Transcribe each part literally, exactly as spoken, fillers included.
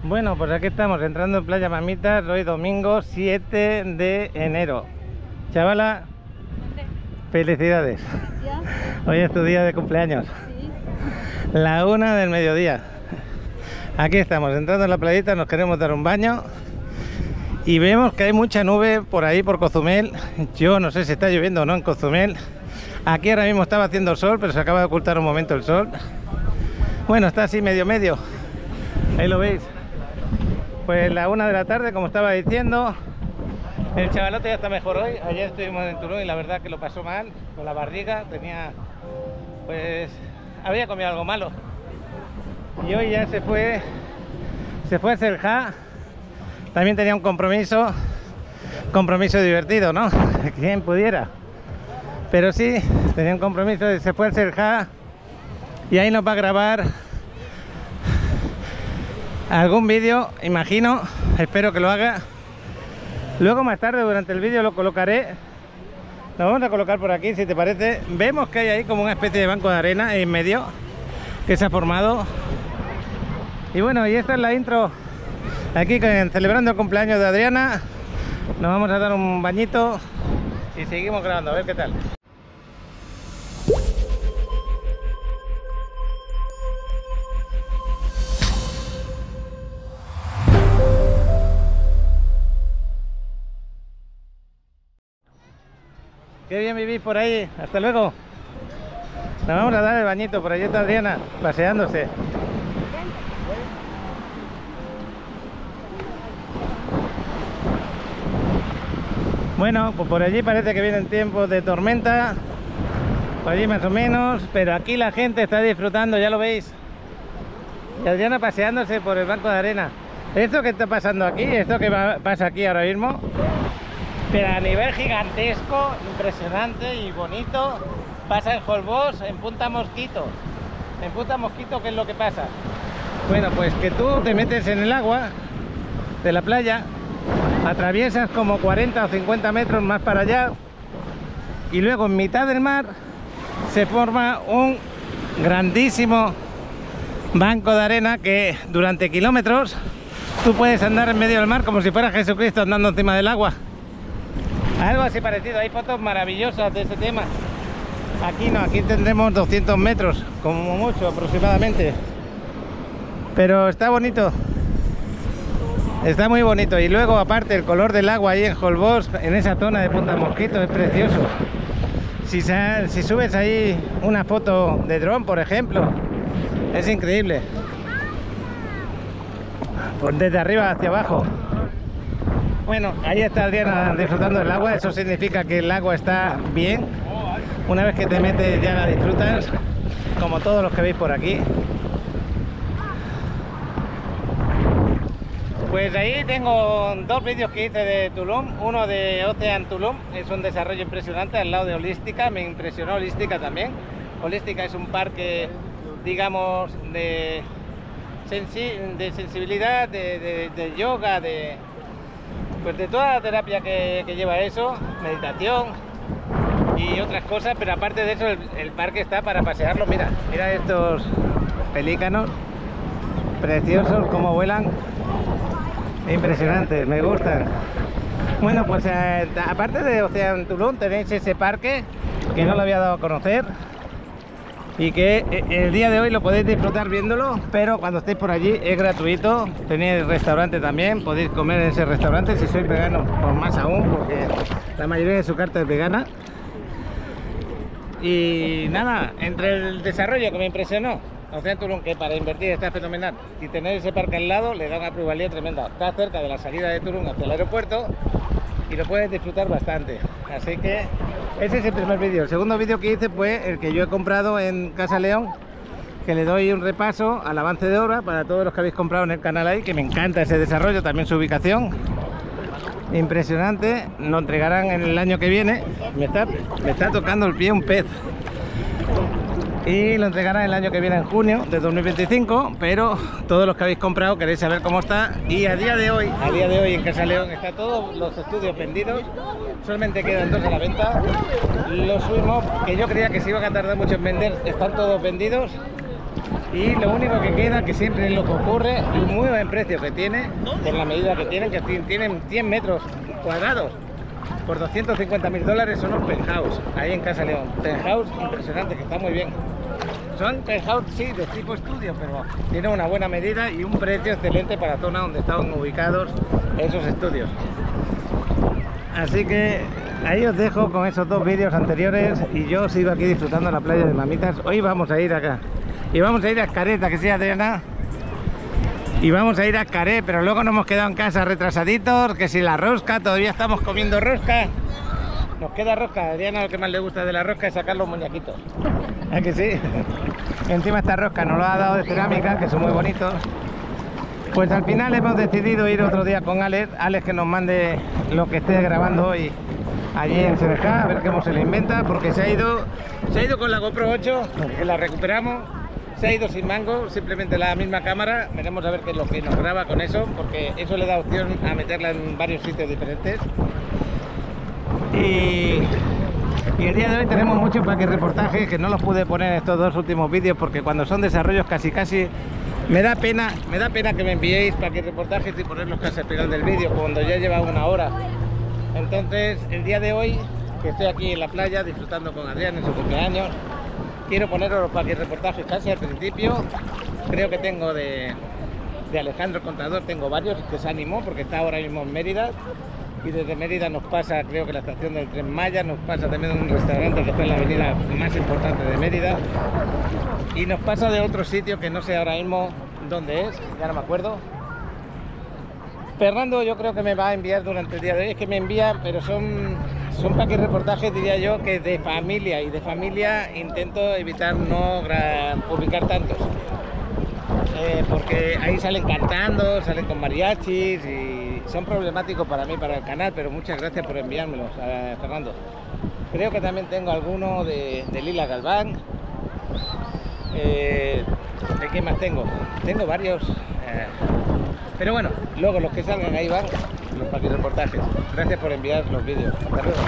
Bueno, pues aquí estamos entrando en Playa Mamitas, hoy domingo siete de enero. Chavala, felicidades. ¿Ya? Hoy es tu día de cumpleaños. Sí. La una del mediodía. Aquí estamos entrando en la playita, nos queremos dar un baño. Y vemos que hay mucha nube por ahí, por Cozumel. Yo no sé si está lloviendo o no en Cozumel. Aquí ahora mismo estaba haciendo sol, pero se acaba de ocultar un momento el sol. Bueno, está así medio medio. Ahí lo veis. Pues la una de la tarde, como estaba diciendo. El chavalote ya está mejor hoy. Ayer estuvimos en Tulum y la verdad que lo pasó mal con la barriga. Tenía, pues, había comido algo malo. Y hoy ya se fue, se fue a Selja. También tenía un compromiso, compromiso divertido, ¿no? Quien pudiera. Pero sí, tenía un compromiso y se fue al Selja. Y ahí nos va a grabar algún vídeo, imagino, espero que lo haga. Luego más tarde durante el vídeo lo colocaré. Nos vamos a colocar por aquí, si te parece. Vemos que hay ahí como una especie de banco de arena en medio que se ha formado. Y bueno, y esta es la intro. Aquí celebrando el cumpleaños de Adriana. Nos vamos a dar un bañito y seguimos grabando, a ver qué tal. Qué bien vivís por ahí, hasta luego. Nos vamos a dar el bañito, por allí está Adriana, paseándose. Bueno, pues por allí parece que vienen tiempos de tormenta, por allí más o menos, pero aquí la gente está disfrutando, ya lo veis. Y Adriana paseándose por el banco de arena. Esto que está pasando aquí, esto que va, pasa aquí ahora mismo, pero a nivel gigantesco, impresionante y bonito, pasa en Holbox, en Punta Mosquito. En Punta Mosquito, ¿qué es lo que pasa? Bueno, pues que tú te metes en el agua de la playa, atraviesas como cuarenta o cincuenta metros más para allá y luego en mitad del mar se forma un grandísimo banco de arena que durante kilómetros tú puedes andar en medio del mar como si fuera Jesucristo andando encima del agua. Algo así parecido, hay fotos maravillosas de ese tema. Aquí no, aquí tendremos doscientos metros, como mucho aproximadamente. Pero está bonito. Está muy bonito. Y luego aparte el color del agua ahí en Holbox, en esa zona de Punta Mosquito, es precioso. Si, se, si subes ahí una foto de dron, por ejemplo, es increíble. Pues desde arriba hacia abajo. Bueno, ahí está Adriana disfrutando del agua, eso significa que el agua está bien. Una vez que te metes ya la disfrutas, como todos los que veis por aquí. Pues ahí tengo dos vídeos que hice de Tulum, uno de Ocean Tulum, es un desarrollo impresionante al lado de Holística, me impresionó Holística también. Holística es un parque, digamos, de, sensi de sensibilidad, de, de, de yoga, de... pues de toda la terapia que, que lleva eso, meditación y otras cosas, pero aparte de eso el, el parque está para pasearlo. Mira, mira estos pelícanos preciosos, cómo vuelan, impresionantes, me gustan. Bueno, pues eh, aparte de Ocean Tulum tenéis ese parque que no lo había dado a conocer y que el día de hoy lo podéis disfrutar viéndolo, pero cuando estéis por allí es gratuito. Tenéis restaurante también, podéis comer en ese restaurante si sois veganos, por más aún, porque la mayoría de su carta es vegana. Y nada, entre el desarrollo que me impresionó, Ocean Tulum, que para invertir está fenomenal, y tener ese parque al lado le da una plusvalía tremenda. Está cerca de la salida de Tulum hacia el aeropuerto y lo puedes disfrutar bastante. Así que ese es el primer vídeo. El segundo vídeo que hice fue el que yo he comprado en Casa León, que le doy un repaso al avance de obra para todos los que habéis comprado en el canal ahí, que me encanta ese desarrollo, también su ubicación impresionante. Lo entregarán en el año que viene. Me está, me está tocando el pie un pez. Y lo entregarán el año que viene en junio de dos mil veinticinco, pero todos los que habéis comprado queréis saber cómo está. Y a día de hoy, a día de hoy en Casa León está todos los estudios vendidos, solamente quedan dos a la venta. Los Sweet Mop, que yo creía que se iban a tardar mucho en vender, están todos vendidos. Y lo único que queda, que siempre es lo que ocurre, el muy buen precio que tiene, en la medida que tienen, que tienen cien metros cuadrados por doscientos cincuenta mil dólares, son los penthouse, ahí en Casa León. Penthouse impresionante, que está muy bien. Son penthouse, sí, de tipo estudio, pero tienen una buena medida y un precio excelente para la zona donde estaban ubicados esos estudios. Así que ahí os dejo con esos dos vídeos anteriores y yo sigo aquí disfrutando de la playa de Mamitas. Hoy vamos a ir acá y vamos a ir a Careta, que sí, Adriana, y vamos a ir a Caré, pero luego nos hemos quedado en casa retrasaditos, que si la rosca, todavía estamos comiendo rosca. Nos queda rosca. A Adriana lo que más le gusta de la rosca es sacar los muñequitos. ¿Es que sí? Encima esta rosca nos lo ha dado de cerámica, que son muy bonitos. Pues al final hemos decidido ir otro día con Alex, Alex que nos mande lo que esté grabando hoy allí en Seneca, a ver cómo se le inventa, porque se ha ido, se ha ido con la GoPro ocho, que la recuperamos, se ha ido sin mango, simplemente la misma cámara. Veremos a ver qué es lo que nos graba con eso, porque eso le da opción a meterla en varios sitios diferentes. Y, y el día de hoy tenemos muchos paquetes reportajes que no los pude poner en estos dos últimos vídeos, porque cuando son desarrollos casi casi me da pena, me da pena que me enviéis paquetes reportajes y ponerlos casi al final del vídeo cuando ya lleva una hora. Entonces el día de hoy, que estoy aquí en la playa disfrutando con Adrián en su cumpleaños, quiero poneros los paquetes reportajes casi al principio. Creo que tengo de, de Alejandro Contador, tengo varios, que se animó porque está ahora mismo en Mérida. Y desde Mérida nos pasa, creo que la estación del Tren Maya, nos pasa también de un restaurante que está en la avenida más importante de Mérida. Y nos pasa de otro sitio que no sé ahora mismo dónde es, ya no me acuerdo. Fernando yo creo que me va a enviar durante el día de hoy, es que me envían, pero son, son paquetes reportajes, diría yo, que de familia. Y de familia intento evitar no publicar tantos. Eh, porque ahí salen cantando, salen con mariachis y son problemáticos para mí, para el canal, pero muchas gracias por enviármelos, eh, Fernando. Creo que también tengo alguno de, de Lila Galván. Eh, ¿De qué más tengo? Tengo varios, eh, pero bueno, luego los que salgan ahí van, los paquetes reportajes. Gracias por enviar los vídeos. Hasta luego.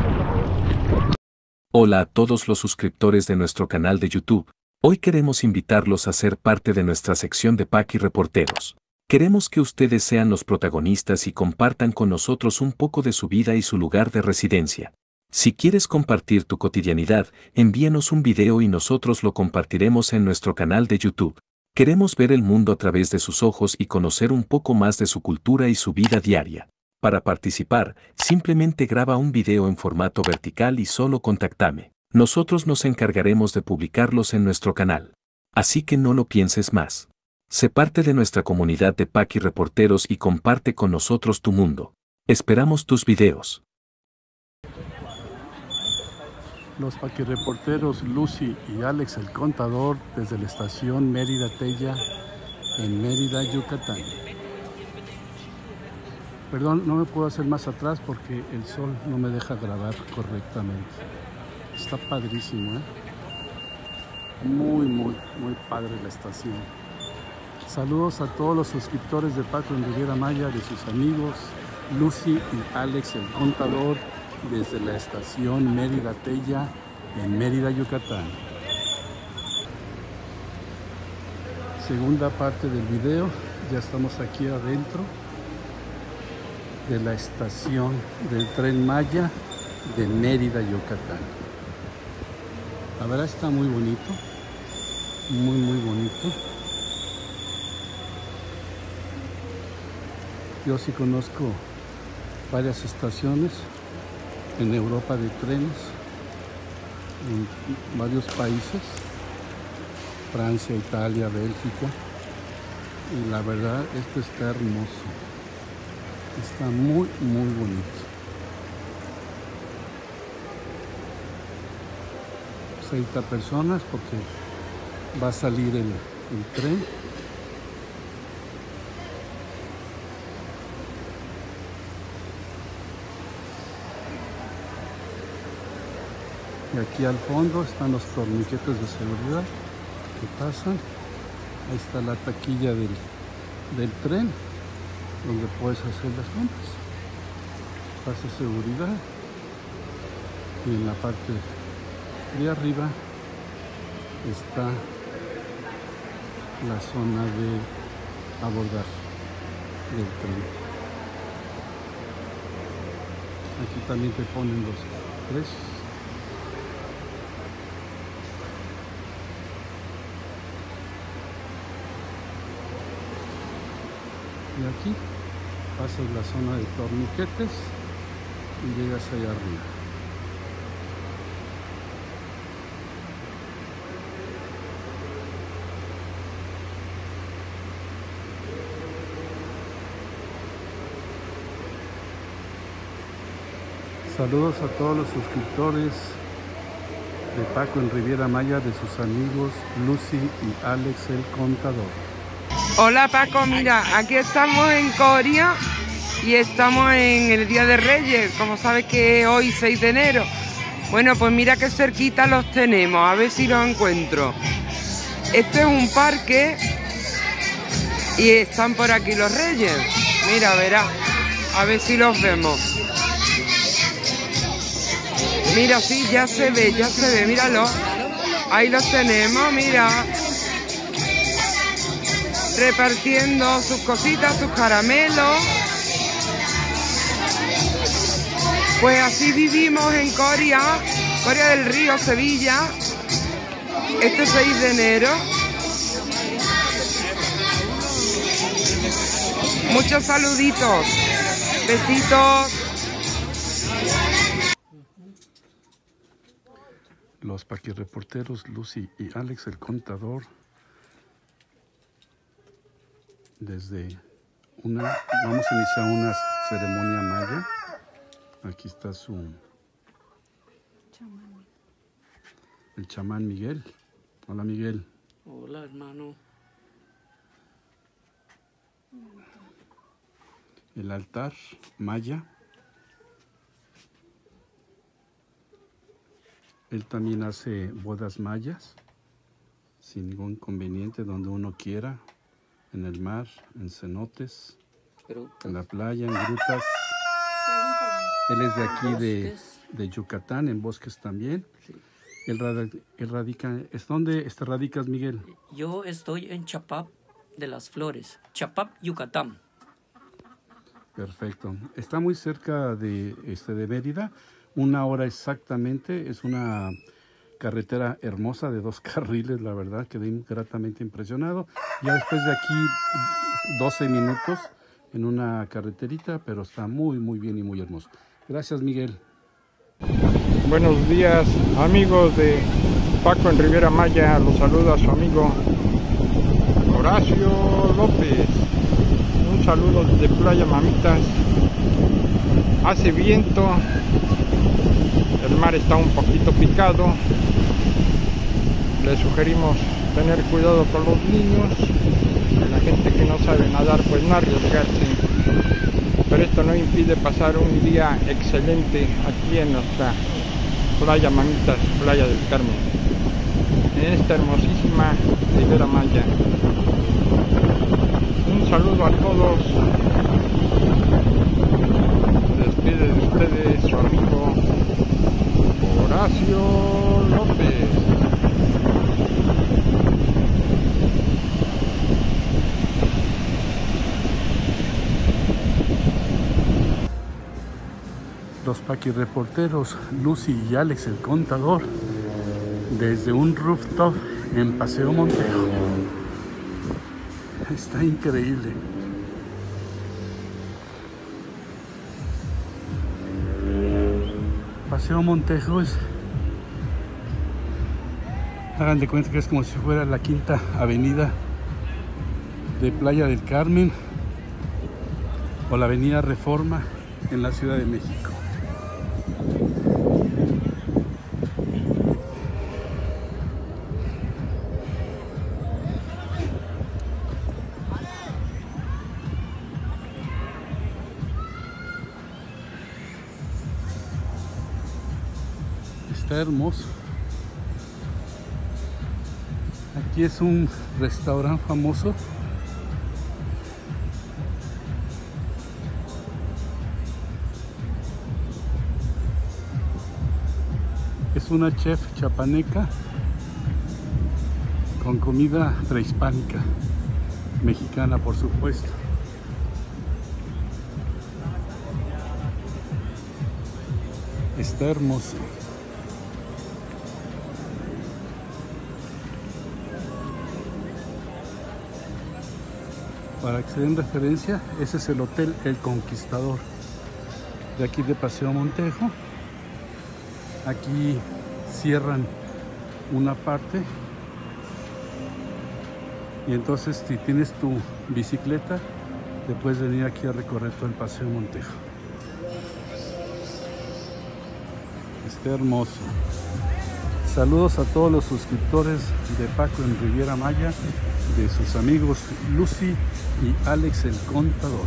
Hola a todos los suscriptores de nuestro canal de YouTube. Hoy queremos invitarlos a ser parte de nuestra sección de Paqui Reporteros. Queremos que ustedes sean los protagonistas y compartan con nosotros un poco de su vida y su lugar de residencia. Si quieres compartir tu cotidianidad, envíanos un video y nosotros lo compartiremos en nuestro canal de YouTube. Queremos ver el mundo a través de sus ojos y conocer un poco más de su cultura y su vida diaria. Para participar, simplemente graba un video en formato vertical y solo contáctame. Nosotros nos encargaremos de publicarlos en nuestro canal. Así que no lo pienses más. Sé parte de nuestra comunidad de Paqui Reporteros y comparte con nosotros tu mundo. Esperamos tus videos. Los Paqui Reporteros Lucy y Alex el Contador desde la estación Mérida Tella en Mérida, Yucatán. Perdón, no me puedo hacer más atrás porque el sol no me deja grabar correctamente. Está padrísimo, ¿eh? Muy, muy, muy padre la estación. Saludos a todos los suscriptores de Paco en Riviera Maya, de sus amigos Lucy y Alex el Contador desde la estación Mérida Tella en Mérida, Yucatán. Segunda parte del video, ya estamos aquí adentro de la estación del Tren Maya de Mérida, Yucatán. La verdad está muy bonito, muy muy bonito. Yo sí conozco varias estaciones en Europa de trenes, en varios países, Francia, Italia, Bélgica, y la verdad esto está hermoso, está muy muy bonito. treinta personas porque va a salir el, el tren. Y aquí al fondo están los torniquetes de seguridad que pasan. Ahí está la taquilla del, del tren donde puedes hacer las compras. Pasa seguridad. Y en la parte de arriba está la zona de abordar del tren. Aquí también te ponen los precios. Y aquí pasas la zona de torniquetes y llegas allá arriba. Saludos a todos los suscriptores de Paco en Riviera Maya, de sus amigos Lucy y Alex el Contador. Hola Paco, mira, aquí estamos en Coria y estamos en el Día de Reyes, como sabes que hoy seis de enero. Bueno, pues mira qué cerquita los tenemos, a ver si los encuentro. Este es un parque y están por aquí los Reyes. Mira, verá, a ver si los vemos. Mira, sí, ya se ve, ya se ve, míralo. Ahí los tenemos, mira. Repartiendo sus cositas, sus caramelos. Pues así vivimos en Coria, Coria del Río, Sevilla, este seis de enero. Muchos saluditos, besitos. Los paquirreporteros Lucy y Alex el Contador, desde una, vamos a iniciar una ceremonia maya. Aquí está su chamán. El chamán Miguel. Hola Miguel. Hola hermano. El altar maya. Él también hace bodas mayas, sin ningún inconveniente, donde uno quiera, en el mar, en cenotes, en la playa, en grutas. Él es de aquí, de, de Yucatán, en bosques también. Sí. Él, radica, él radica, ¿es dónde este radicas, Miguel? Yo estoy en Chapap de las Flores, Chapap, Yucatán. Perfecto. Está muy cerca de, este, de Mérida. Una hora exactamente, es una carretera hermosa de dos carriles, la verdad, quedé gratamente impresionado. Ya después de aquí, doce minutos en una carreterita, pero está muy, muy bien y muy hermoso. Gracias, Miguel. Buenos días, amigos de Paco en Riviera Maya. Los saluda su amigo Horacio López. Un saludo desde Playa Mamitas. Hace viento. El mar está un poquito picado. Les sugerimos tener cuidado con los niños. La gente que no sabe nadar, pues no arriesgarse. Pero esto no impide pasar un día excelente aquí en nuestra Playa Mamitas, Playa del Carmen, en esta hermosísima Riviera Maya. Un saludo a todos. Se despide de ustedes su amigo Horacio López. Los paquirreporteros Lucy y Alex el Contador, desde un rooftop en Paseo Montejo. Está increíble. Paseo Montejo es, hagan de cuenta que es como si fuera la quinta avenida de Playa del Carmen o la avenida Reforma en la Ciudad de México. Está hermoso. Aquí es un restaurante famoso. Es una chef chapaneca con comida prehispánica, mexicana por supuesto. Está hermoso. Para que se den referencia, ese es el Hotel El Conquistador, de aquí de Paseo Montejo. Aquí cierran una parte y entonces si tienes tu bicicleta, te puedes venir aquí a recorrer todo el Paseo Montejo. Está hermoso. Saludos a todos los suscriptores de Paco en Riviera Maya, de sus amigos Lucy y Alex el Contador.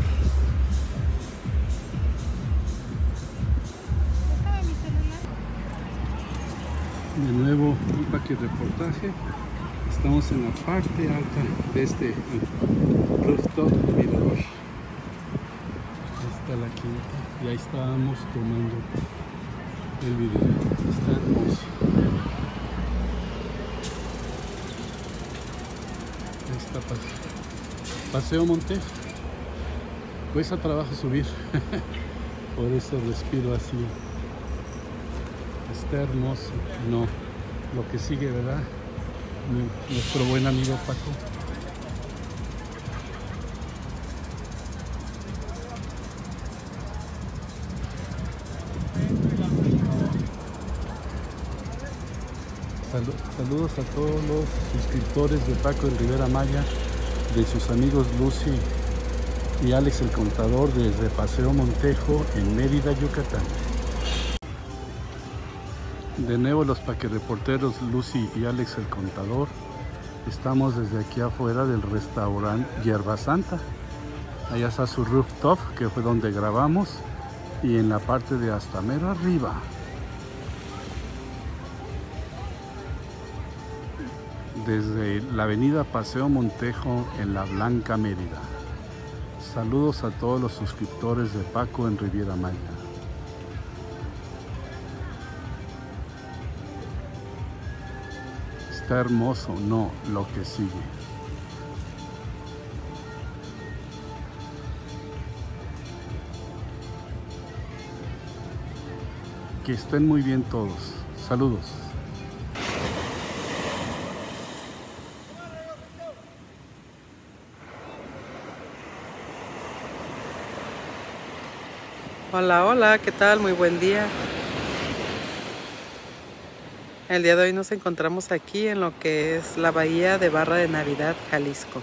De nuevo un paquirreportaje. Estamos en la parte alta de este rooftop mirador. Ahí está la quinta y ahí estábamos tomando el video. Está hermoso. Ahí está Paseo, Paseo Montejo. Cuesta trabajo subir. Por eso respiro así. Está hermoso. No, lo que sigue, ¿verdad? Nuestro buen amigo Paco. Sal- saludos a todos los suscriptores de Paco en Riviera Maya, de sus amigos Lucy y Alex el Contador, desde Paseo Montejo en Mérida, Yucatán. De nuevo los paquirreporteros Lucy y Alex el Contador. Estamos desde aquí afuera del restaurante Hierba Santa. Allá está su rooftop, que fue donde grabamos, y en la parte de hasta mero arriba, desde la avenida Paseo Montejo en La Blanca, Mérida. Saludos a todos los suscriptores de Paco en Riviera Maya. Está hermoso, no, lo que sigue. Que estén muy bien todos. Saludos. Hola, hola, ¿qué tal? Muy buen día. El día de hoy nos encontramos aquí en lo que es la bahía de Barra de Navidad, Jalisco.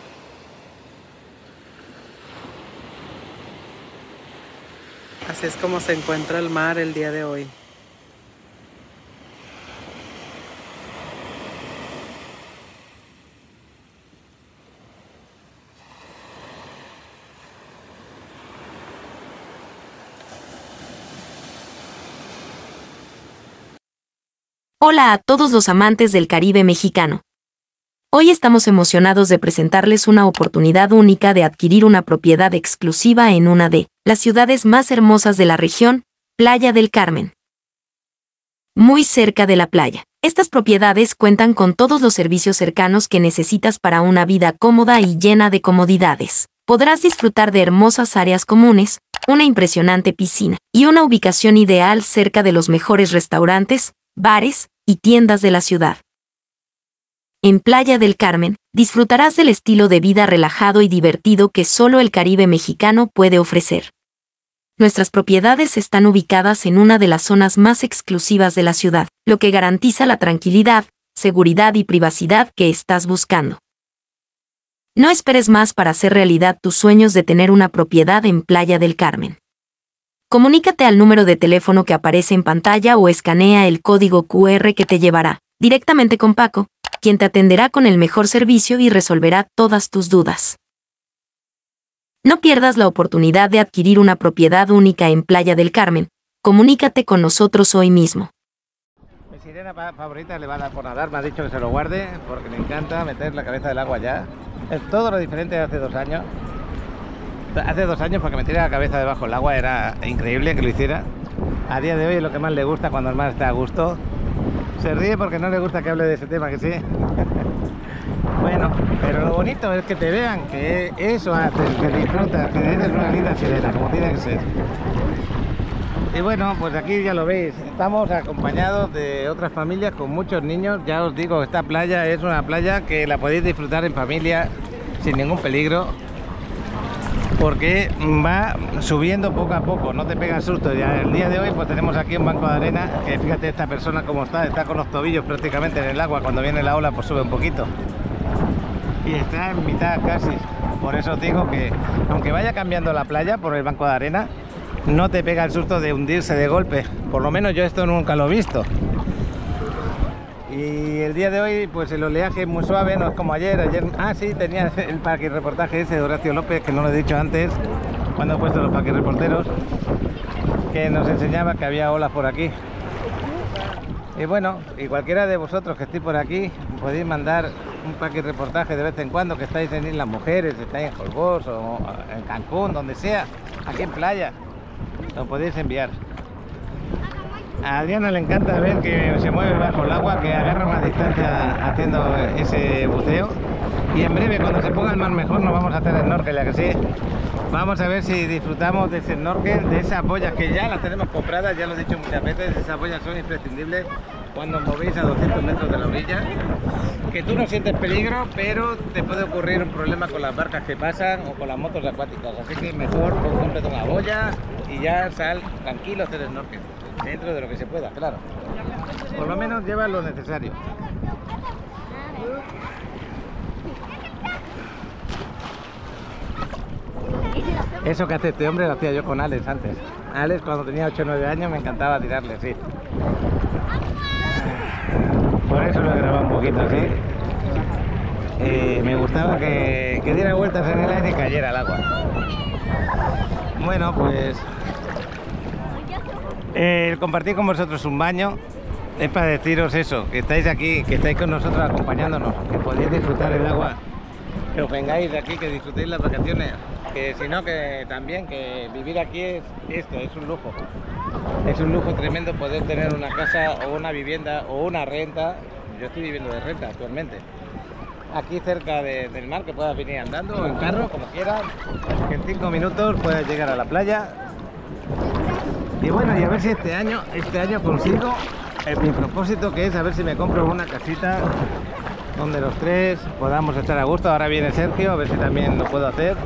Así es como se encuentra el mar el día de hoy. Hola a todos los amantes del Caribe mexicano. Hoy estamos emocionados de presentarles una oportunidad única de adquirir una propiedad exclusiva en una de las ciudades más hermosas de la región, Playa del Carmen. Muy cerca de la playa, estas propiedades cuentan con todos los servicios cercanos que necesitas para una vida cómoda y llena de comodidades. Podrás disfrutar de hermosas áreas comunes, una impresionante piscina y una ubicación ideal cerca de los mejores restaurantes, bares y tiendas de la ciudad. En Playa del Carmen, disfrutarás del estilo de vida relajado y divertido que solo el Caribe mexicano puede ofrecer. Nuestras propiedades están ubicadas en una de las zonas más exclusivas de la ciudad, lo que garantiza la tranquilidad, seguridad y privacidad que estás buscando. No esperes más para hacer realidad tus sueños de tener una propiedad en Playa del Carmen. Comunícate al número de teléfono que aparece en pantalla o escanea el código cu erre que te llevará directamente con Paco, quien te atenderá con el mejor servicio y resolverá todas tus dudas. No pierdas la oportunidad de adquirir una propiedad única en Playa del Carmen. Comunícate con nosotros hoy mismo. Mi sirena favorita le va a dar por nadar, me ha dicho que se lo guarde porque le encanta meter la cabeza del agua ya. Es todo lo diferente de hace dos años. Hace dos años porque meter la cabeza debajo del agua era increíble que lo hiciera. A día de hoy es lo que más le gusta cuando el mar está a gusto. Se ríe porque no le gusta que hable de ese tema, que sí. Pero lo bonito es que te vean, que eso haces, que disfrutas, que eres una linda sirena, como tiene que ser. Y bueno, pues aquí ya lo veis, estamos acompañados de otras familias con muchos niños. Ya os digo, esta playa es una playa que la podéis disfrutar en familia sin ningún peligro, porque va subiendo poco a poco, no te pega susto. Ya el día de hoy pues tenemos aquí un banco de arena, que fíjate esta persona cómo está, está con los tobillos prácticamente en el agua. Cuando viene la ola pues sube un poquito y está en mitad casi. Por eso os digo que aunque vaya cambiando la playa por el banco de arena, no te pega el susto de hundirse de golpe. Por lo menos yo esto nunca lo he visto. Y el día de hoy pues el oleaje es muy suave, no es como ayer. Ayer, ah sí, tenía el parque reportaje ese de Horacio López, que no lo he dicho antes, cuando he puesto los parques reporteros, que nos enseñaba que había olas por aquí. Y bueno, y cualquiera de vosotros que estéis por aquí, podéis mandar un parque reportaje de vez en cuando, que estáis en Islas Mujeres, estáis en Holbox o en Cancún, donde sea, aquí en playa, lo podéis enviar. A Adriana le encanta ver que se mueve bajo el agua, que agarra más distancia haciendo ese buceo. Y en breve, cuando se ponga el mar mejor, nos vamos a hacer snorkel, ya que sí. Vamos a ver si disfrutamos de ese snorkel, de esas boyas que ya las tenemos compradas, ya lo he dicho muchas veces. Esas boyas son imprescindibles cuando os movéis a doscientos metros de la orilla. Que tú no sientes peligro, pero te puede ocurrir un problema con las barcas que pasan o con las motos acuáticas. Así que mejor cómprate una boya y ya sal tranquilo a hacer snorkel. Dentro de lo que se pueda, claro. Por lo menos lleva lo necesario. Eso que hace este hombre lo hacía yo con Alex antes. Alex, cuando tenía ocho o nueve años, me encantaba tirarle así. Por eso lo he grabado un poquito así. Eh, me gustaba que, que diera vueltas en el aire y cayera al agua. Bueno, pues eh, el compartir con vosotros un baño es para deciros eso, que estáis aquí, que estáis con nosotros acompañándonos, que podéis disfrutar el agua, que os vengáis de aquí, que disfrutéis las vacaciones, que si no, que también, que vivir aquí es esto, es un lujo. Es un lujo tremendo poder tener una casa o una vivienda o una renta. Yo estoy viviendo de renta actualmente. Aquí cerca de, del mar, que puedas venir andando o en carro, como quieras, que en cinco minutos puedes llegar a la playa. Y bueno, y a ver si este año, este año consigo el, mi propósito, que es a ver si me compro una casita donde los tres podamos estar a gusto. Ahora viene Sergio, a ver si también lo puedo hacer.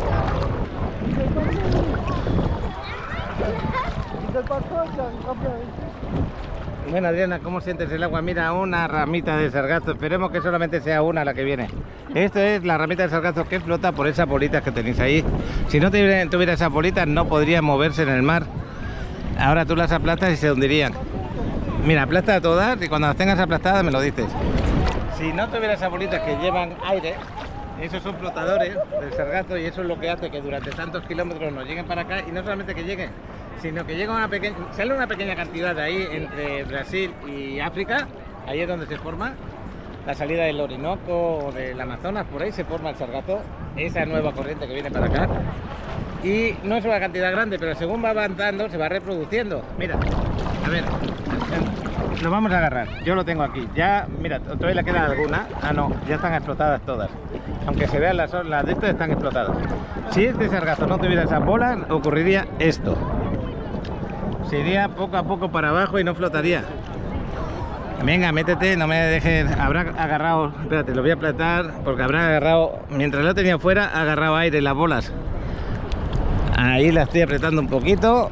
Bueno, Adriana, ¿cómo sientes el agua? Mira, una ramita de sargazo. Esperemos que solamente sea una la que viene. Esto es la ramita de sargazo que flota por esas bolitas que tenéis ahí. Si no tuviera esas bolitas, no podrían moverse en el mar. Ahora tú las aplastas y se hundirían. Mira, aplasta todas y cuando las tengas aplastadas me lo dices. Si no tuviera esas bolitas que llevan aire, esos son flotadores del sargazo, y eso es lo que hace que durante tantos kilómetros nos lleguen para acá. Y no solamente que lleguen, sino que llega una pequeña, sale una pequeña cantidad de ahí entre Brasil y África. Ahí es donde se forma la salida del Orinoco o del Amazonas, por ahí se forma el sargazo, esa nueva corriente que viene para acá. Y no es una cantidad grande, pero según va avanzando se va reproduciendo. Mira, a ver, lo vamos a agarrar. Yo lo tengo aquí. Ya, mira, todavía le queda alguna. Ah, no, ya están explotadas todas. Aunque se vean las, las de estas, están explotadas. Si este sargazo no tuviera esas bolas, ocurriría esto. Se iría poco a poco para abajo y no flotaría. Venga, métete, no me dejes. Habrá agarrado, espérate, lo voy a aplatar, porque habrá agarrado, mientras lo tenía fuera, ha agarrado aire las bolas. Ahí la estoy apretando un poquito.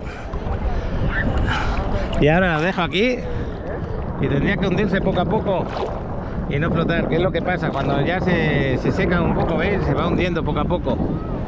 Y ahora la dejo aquí. Y tendría que hundirse poco a poco y no flotar, que es lo que pasa cuando ya se, se seca un poco, ¿veis? Se va hundiendo poco a poco.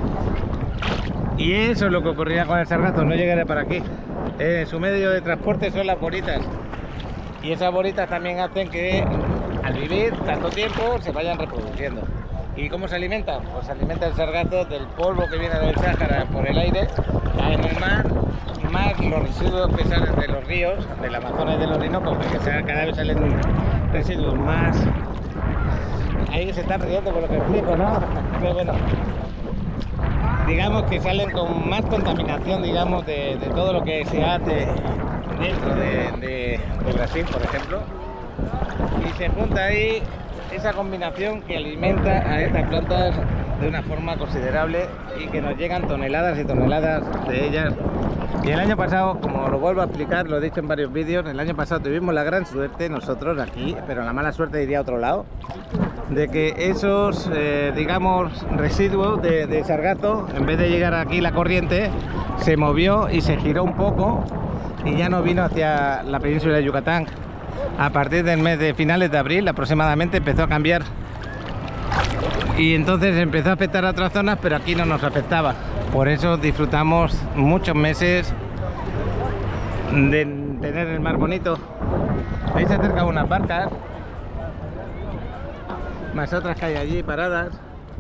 Y eso es lo que ocurriría con el sargazo, no llegaría para aquí. Eh, su medio de transporte son las bolitas. Y esas bolitas también hacen que al vivir tanto tiempo se vayan reproduciendo. ¿Y cómo se alimentan? Pues se alimenta el sargazo del polvo que viene del Sáhara por el aire, cae en el mar, más los residuos que salen de los ríos, del Amazonas y del Orinoco, porque cada vez salen residuos más. Ahí se están riendo por lo que explico, ¿no? Pero bueno, digamos que salen con más contaminación, digamos, de, de todo lo que se hace dentro de, de, de Brasil, por ejemplo, y se junta ahí esa combinación que alimenta a estas plantas de una forma considerable y que nos llegan toneladas y toneladas de ellas. Y el año pasado, como lo vuelvo a explicar, lo he dicho en varios vídeos, el año pasado tuvimos la gran suerte nosotros aquí, pero la mala suerte iría a otro lado, de que esos, eh, digamos, residuos de, de sargazo, en vez de llegar aquí la corriente, se movió y se giró un poco y ya no vino hacia la península de Yucatán. A partir del mes de finales de abril aproximadamente empezó a cambiar y entonces empezó a afectar a otras zonas, pero aquí no nos afectaba. Por eso disfrutamos muchos meses de tener el mar bonito. Ahí se acercan unas barcas, más otras que hay allí paradas.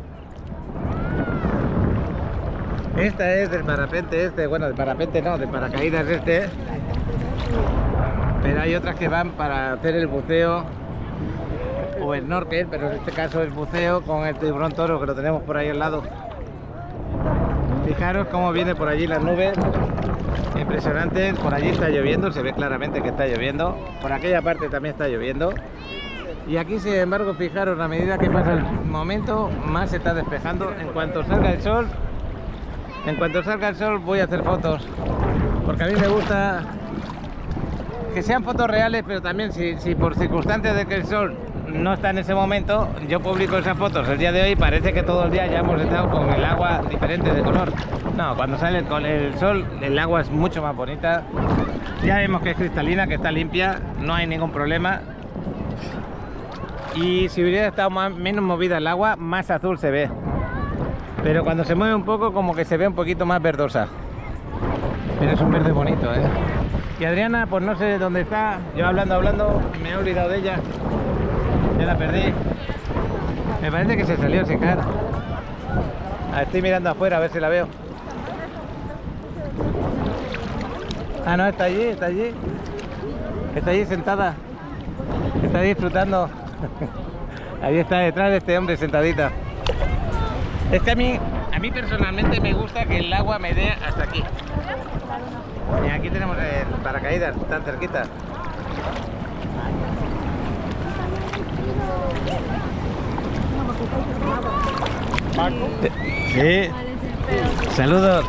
Esta es del parapente este, bueno, del parapente no, del paracaídas este. Pero hay otras que van para hacer el buceo o el snorkel, pero en este caso es buceo con el tiburón toro, que lo tenemos por ahí al lado. Fijaros cómo viene por allí las nubes, impresionante. Por allí está lloviendo, se ve claramente que está lloviendo. Por aquella parte también está lloviendo. Y aquí, sin embargo, fijaros, a medida que pasa el momento, más se está despejando. En cuanto salga el sol, en cuanto salga el sol voy a hacer fotos, porque a mí me gusta que sean fotos reales, pero también si, si por circunstancias de que el sol no está en ese momento, yo publico esas fotos. El día de hoy parece que todo el día ya hemos estado con el agua diferente de color. No, cuando sale con el sol el agua es mucho más bonita. Ya vemos que es cristalina, que está limpia, no hay ningún problema. Y si hubiera estado más, menos movida el agua, más azul se ve. Pero cuando se mueve un poco, como que se ve un poquito más verdosa. Pero es un verde bonito, ¿eh? Y Adriana, pues no sé dónde está. Yo hablando, hablando, me he olvidado de ella. Ya la perdí. Me parece que se salió a secar. Estoy mirando afuera a ver si la veo. Ah, no, está allí, está allí. Está allí sentada. Está disfrutando. Ahí está detrás de este hombre sentadita. Es que a mí, a mí personalmente me gusta que el agua me dé hasta aquí. Y aquí tenemos el paracaídas, tan cerquita. Marco. Sí. Saludos.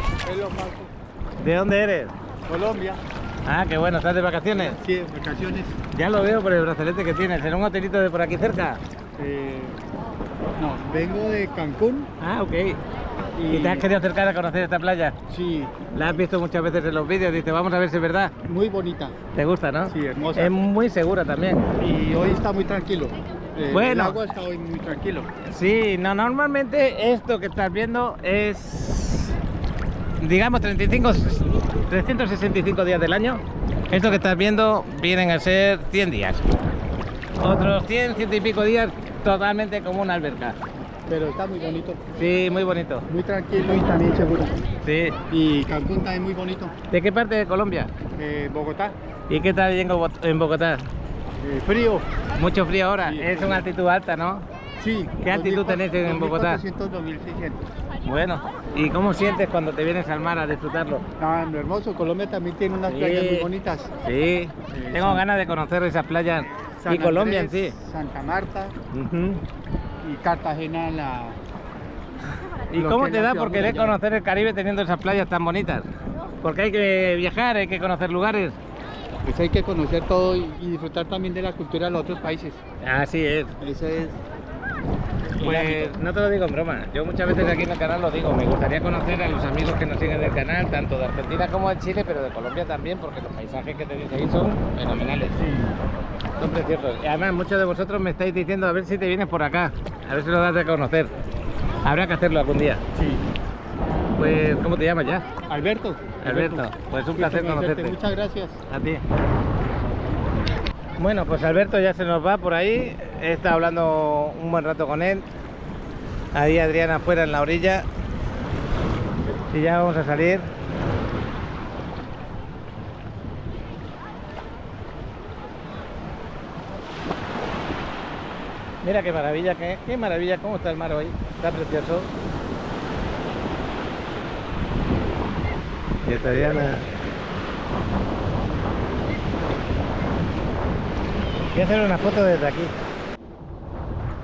¿De dónde eres? Colombia. Ah, qué bueno, ¿estás de vacaciones? Sí, vacaciones. Ya lo veo por el brazalete que tienes. ¿En un hotelito de por aquí cerca? Eh, no, vengo de Cancún. Ah, ok. ¿Y te has querido acercar a conocer esta playa? Sí. La has visto muchas veces en los vídeos, dice, vamos a ver si es verdad. Muy bonita. ¿Te gusta, no? Sí, hermosa. Es muy segura también. Y hoy está muy tranquilo. Eh, Bueno. El agua está hoy muy tranquilo. Sí, no, normalmente esto que estás viendo es, digamos, treinta y cinco, trescientos sesenta y cinco días del año. Esto que estás viendo vienen a ser cien días. Otros cien, ciento y pico días totalmente como una alberca. Pero está muy bonito. Sí, muy bonito. Muy tranquilo y también seguro. Sí. Y Cancún también muy bonito. ¿De qué parte de Colombia? Eh, Bogotá. ¿Y qué tal en Go- en Bogotá? Eh, frío. Mucho frío ahora. Sí, es sí. una altitud alta, ¿no? Sí. ¿Qué altitud tenés en Bogotá? dos mil cuatrocientos, dos mil seiscientos. Bueno, ¿y cómo sientes cuando te vienes al mar a disfrutarlo? Ah, hermoso. Colombia también tiene unas Sí. playas muy bonitas. Sí, tengo San- ganas de conocer esas playas. San Y Colombia en sí. Andrés, Santa Marta Ujú. y Cartagena la... ¿Y lo cómo que te es da la por ciudad querer murallada. conocer el Caribe teniendo esas playas tan bonitas? Porque hay que viajar, hay que conocer lugares. Pues hay que conocer todo y, y disfrutar también de la cultura de los otros países. Así es. Eso es... Pues no te lo digo en broma. Yo muchas veces aquí en el canal lo digo. Me gustaría conocer a los amigos que nos siguen del canal, tanto de Argentina como de Chile, pero de Colombia también, porque los paisajes que tenéis ahí son fenomenales. Son preciosos. Y además muchos de vosotros me estáis diciendo a ver si te vienes por acá, a ver si lo das de conocer. Habrá que hacerlo algún día. Sí. Pues, ¿cómo te llamas ya? Alberto. Alberto. Pues un placer conocerte. Muchas gracias. A ti. Bueno, pues Alberto ya se nos va por ahí. He estado hablando un buen rato con él. Ahí Adriana afuera en la orilla. Y ya vamos a salir. Mira qué maravilla, qué, qué maravilla, cómo está el mar hoy. Está precioso. Y esta Adriana. Voy a hacer una foto desde aquí.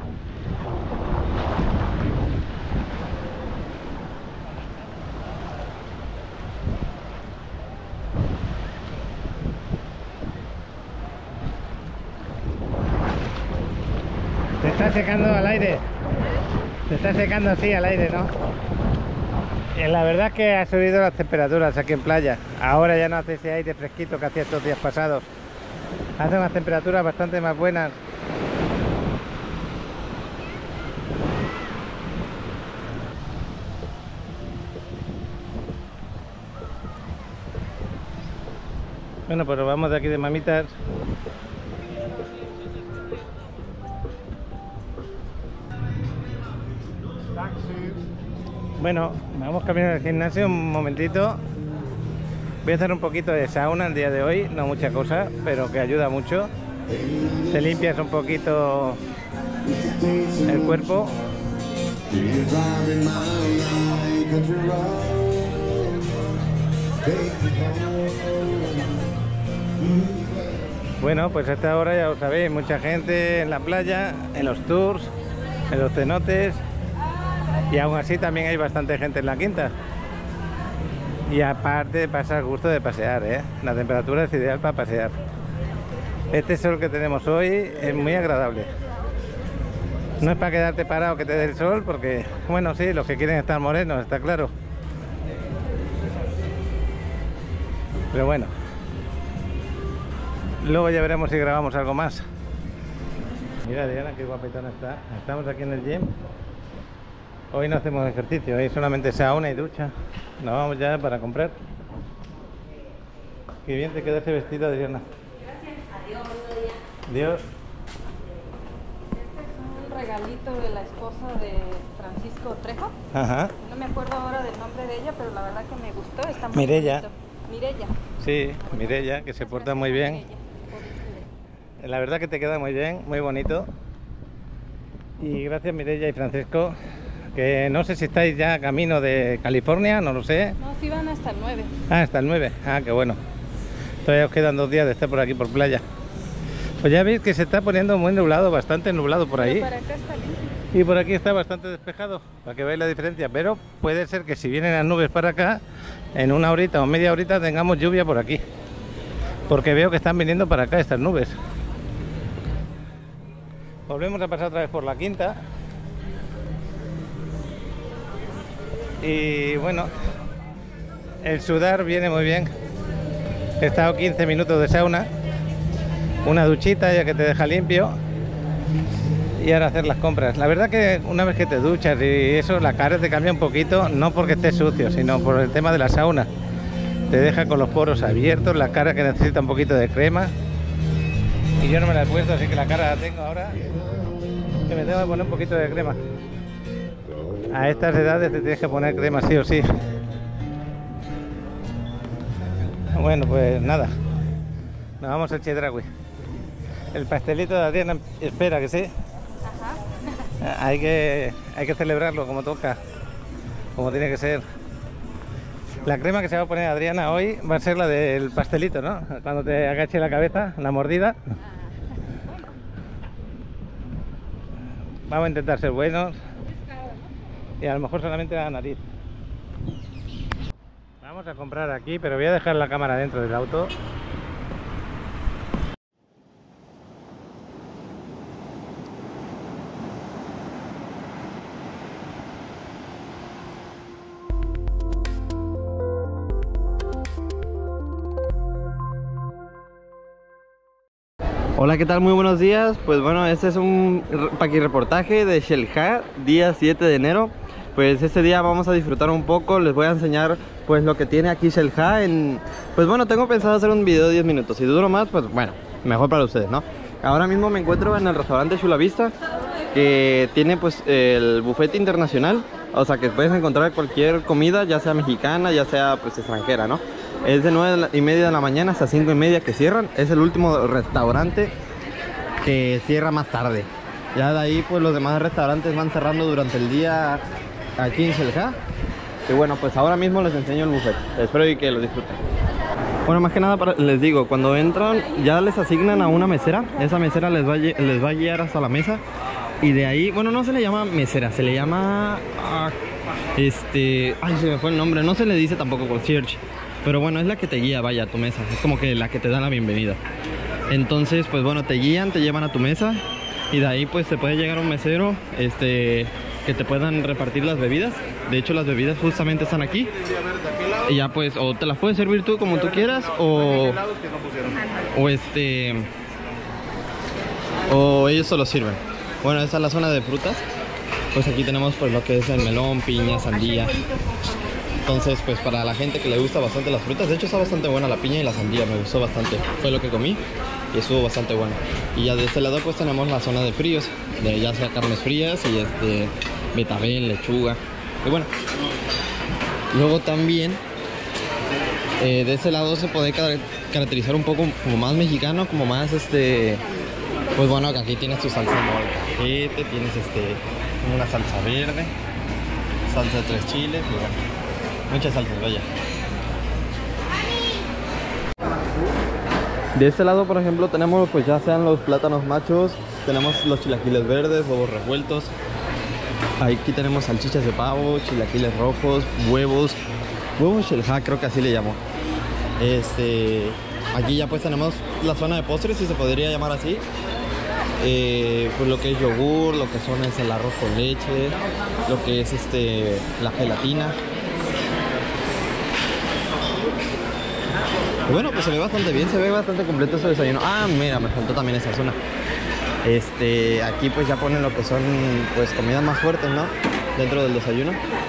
está secando al aire. Se está secando así al aire, ¿no? Y la verdad es que ha subido las temperaturas aquí en playa. Ahora ya no hace ese aire fresquito que hacía estos días pasados. Hace unas temperaturas bastante más buenas. Bueno, pues nos vamos de aquí de mamitas. Bueno, vamos camino al gimnasio un momentito. Voy a hacer un poquito de sauna el día de hoy, no mucha cosa, pero que ayuda mucho. Te limpias un poquito el cuerpo. Bueno, pues a esta hora ya lo sabéis, mucha gente en la playa, en los tours, en los cenotes, y aún así también hay bastante gente en la quinta. Y aparte pasa el gusto de pasear, ¿eh? La temperatura es ideal para pasear. Este sol que tenemos hoy es muy agradable. No es para quedarte parado que te dé el sol, porque, bueno, sí, los que quieren estar morenos, está claro. Pero bueno, luego ya veremos si grabamos algo más. Mira, Diana, qué guapetona está. Estamos aquí en el gym. Hoy no hacemos ejercicio, hoy solamente sauna y ducha. Nos vamos ya para comprar. Qué bien te queda ese vestido, Diana. Gracias. Adiós, buen día. Adiós. Este es un regalito de la esposa de Francisco Trejo. Ajá. No me acuerdo ahora del nombre de ella, pero la verdad que me gustó. Está muy Mireia. bonito. Mireia. Sí, Mireia, que se porta muy bien. La verdad que te queda muy bien, muy bonito. Y gracias Mireia y Francisco, que no sé si estáis ya camino de California, no lo sé. No, sí van hasta el nueve. Ah, hasta el nueve, ah, qué bueno. Todavía os quedan dos días de estar por aquí por playa. Pues ya veis que se está poniendo muy nublado, bastante nublado por ahí. Pero para acá está limpio. Y por aquí está bastante despejado, para que veáis la diferencia. Pero puede ser que si vienen las nubes para acá, en una horita o media horita tengamos lluvia por aquí. Porque veo que están viniendo para acá estas nubes. Volvemos a pasar otra vez por la quinta. Y bueno, el sudar viene muy bien. He estado quince minutos de sauna, una duchita ya que te deja limpio, y ahora hacer las compras. La verdad que una vez que te duchas y eso, la cara te cambia un poquito, no porque estés sucio, sino por el tema de la sauna. Te deja con los poros abiertos, la cara que necesita un poquito de crema. Y yo no me la he puesto, así que la cara la tengo ahora, que me tengo que poner un poquito de crema. A estas edades te tienes que poner crema sí o sí. Bueno, pues nada, nos vamos al Chedraui. El pastelito de Adriana espera que sí. Ajá. Hay que, hay que celebrarlo como toca, como tiene que ser. La crema que se va a poner Adriana hoy va a ser la del pastelito, ¿no? Cuando te agache la cabeza, la mordida. Vamos a intentar ser buenos. Y a lo mejor solamente la nariz. Vamos a comprar aquí, pero voy a dejar la cámara dentro del auto. Hola, ¿qué tal? Muy buenos días. Pues bueno, este es un paquirreportaje de Xel-Há, día siete de enero. Pues este día vamos a disfrutar un poco, les voy a enseñar pues lo que tiene aquí Xel-Há en... Pues bueno, tengo pensado hacer un video de diez minutos, si duro más, pues bueno, mejor para ustedes, ¿no? Ahora mismo me encuentro en el restaurante Chula Vista, que tiene pues el buffet internacional, o sea que puedes encontrar cualquier comida, ya sea mexicana, ya sea pues extranjera, ¿no? Es de nueve y media de la mañana hasta cinco y media que cierran. Es el último restaurante que cierra más tarde. Ya de ahí pues los demás restaurantes van cerrando durante el día aquí en Xel-Há. Y bueno, pues ahora mismo les enseño el buffet. Espero que lo disfruten. Bueno, más que nada para, les digo, cuando entran ya les asignan a una mesera. Esa mesera les va, a, les va a guiar hasta la mesa. Y de ahí, bueno, no se le llama mesera, se le llama... Ah, este... Ay, se me fue el nombre. No se le dice tampoco concierge. Pero bueno, es la que te guía, vaya, a tu mesa. Es como que la que te da la bienvenida. Entonces, pues bueno, te guían, te llevan a tu mesa. y de ahí pues te puede llegar un mesero este, que te puedan repartir las bebidas. De hecho las bebidas justamente están aquí. Y ya pues o te las puedes servir tú como tú quieras o, o este o ellos se lo sirven. Bueno, esta es la zona de frutas. Pues aquí tenemos pues lo que es el melón, piña, sandía. Entonces pues para la gente que le gusta bastante las frutas, de hecho está bastante buena la piña y la sandía, me gustó bastante. Fue lo que comí y estuvo bastante bueno. Y ya de este lado pues tenemos la zona de fríos, de ya sea carnes frías y este betabel, lechuga. Y bueno, luego también eh, de ese lado se puede car caracterizar un poco como más mexicano, como más este, pues bueno, que aquí tienes tu salsa de molcajete, tienes este una salsa verde, salsa de tres chiles y bueno, muchas salsas, vaya. De este lado, por ejemplo, tenemos pues ya sean los plátanos machos, tenemos los chilaquiles verdes, huevos revueltos. Aquí tenemos salchichas de pavo, chilaquiles rojos, huevos, huevos shelha, creo que así le llamo. Este, aquí ya pues tenemos la zona de postres, si se podría llamar así. Eh, pues lo que es yogur, lo que son es el arroz con leche, lo que es este la gelatina. Y bueno, pues se ve bastante bien, se ve bastante completo ese desayuno. Ah, mira, me faltó también esa zona. Este, aquí pues ya ponen lo que son pues comidas más fuertes, ¿no? Dentro del desayuno.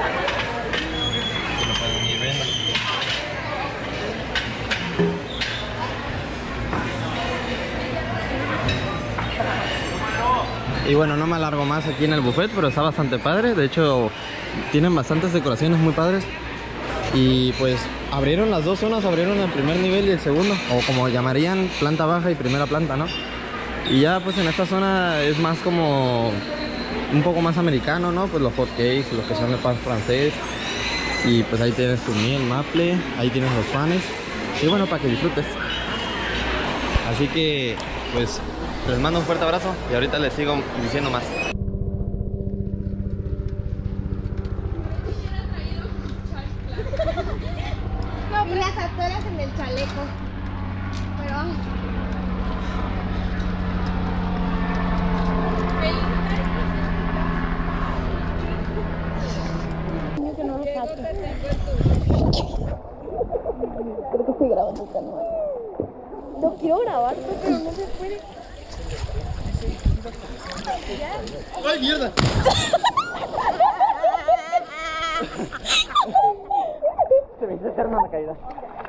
Y bueno, no me alargo más aquí en el buffet, pero está bastante padre. De hecho, tienen bastantes decoraciones muy padres. Y pues abrieron las dos zonas, abrieron el primer nivel y el segundo, o como llamarían, planta baja y primera planta, ¿no? Y ya pues en esta zona es más como un poco más americano, ¿no? Pues los hot cakes, los que son de pan francés. Y pues ahí tienes tu miel maple, ahí tienes los panes. Y bueno, para que disfrutes. Así que pues les mando un fuerte abrazo y ahorita les sigo diciendo más. No, y las actoras en el chaleco. Pero que no lo capto. Creo que estoy grabando el canal. Lo quiero grabar, pero no se puede. ¡Ay, mierda! Se me hizo eterna la caída.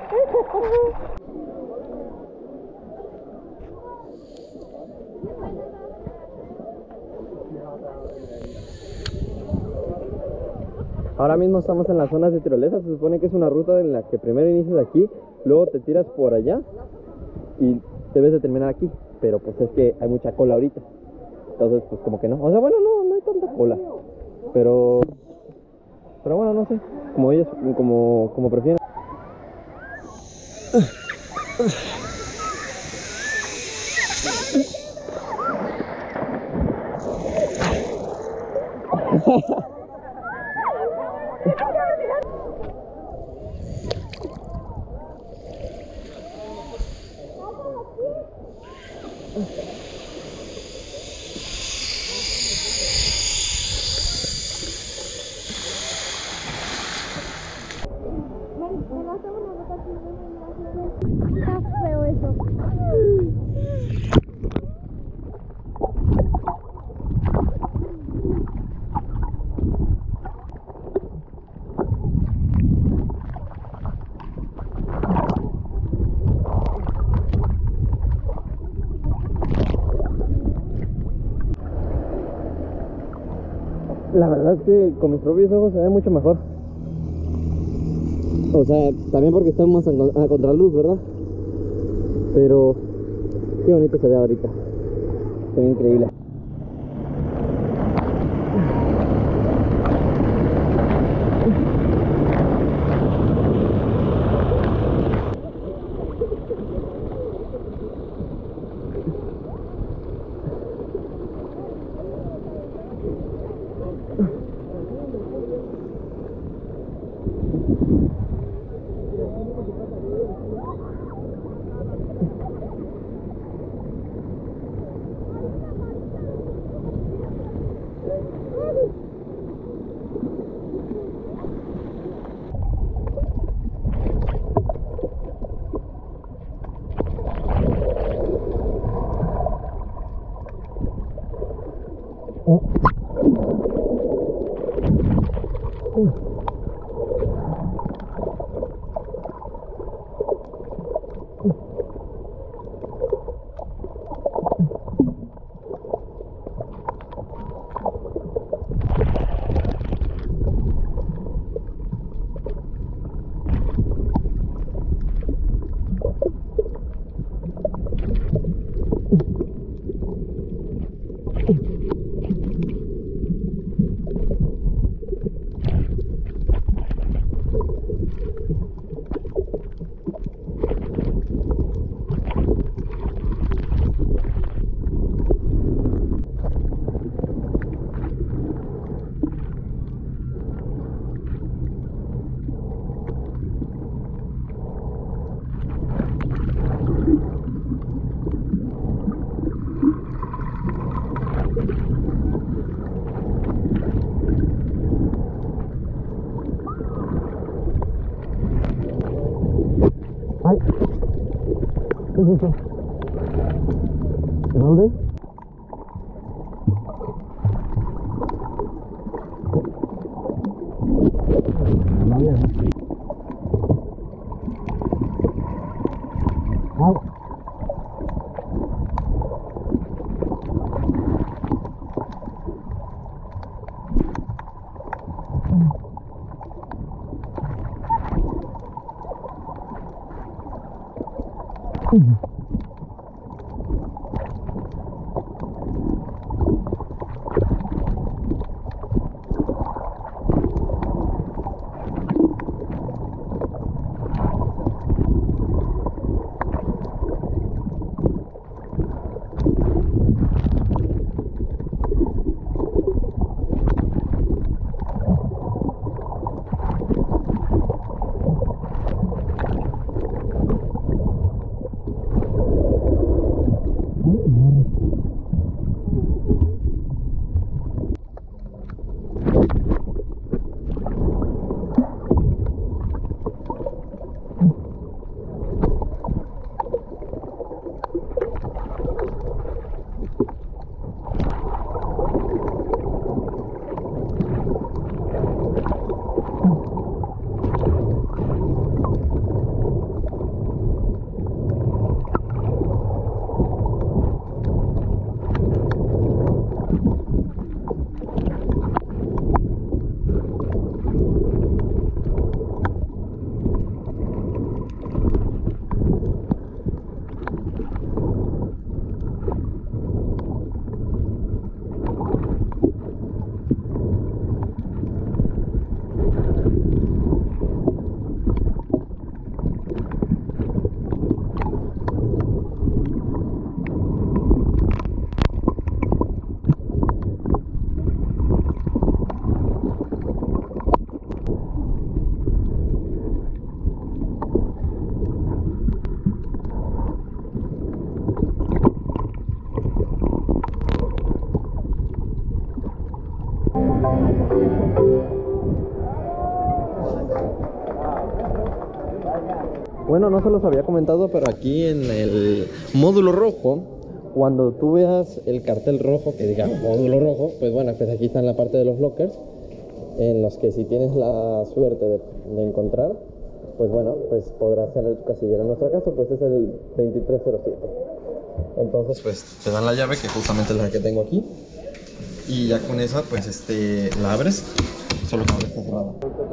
Ahora mismo estamos en las zonas de tirolesa. Se supone que es una ruta en la que primero inicias aquí, luego te tiras por allá y debes de terminar aquí. Pero pues es que hay mucha cola ahorita, entonces pues como que no, o sea, bueno, no, no hay tanta cola, pero pero bueno, no sé, como ellos, como, como prefieren. Está feo eso. La verdad es que con mis propios ojos se ve mucho mejor. O sea, también porque estamos a, a contraluz, ¿verdad? Pero qué bonito se ve ahorita. Se ve increíble. Ay. ¿Qué es eso? ¿Dónde? Bueno, no se los había comentado, pero aquí en el módulo rojo, cuando tú veas el cartel rojo que diga módulo rojo, pues bueno, pues aquí está en la parte de los lockers, en los que si tienes la suerte de, de encontrar, pues bueno, pues podrás hacer tu casillero. En nuestro caso, pues es el veintitrés cero siete. Entonces, pues te dan la llave, que justamente es la que tengo aquí, y ya con esa, pues este, la abres, solo que ahora está cerrada.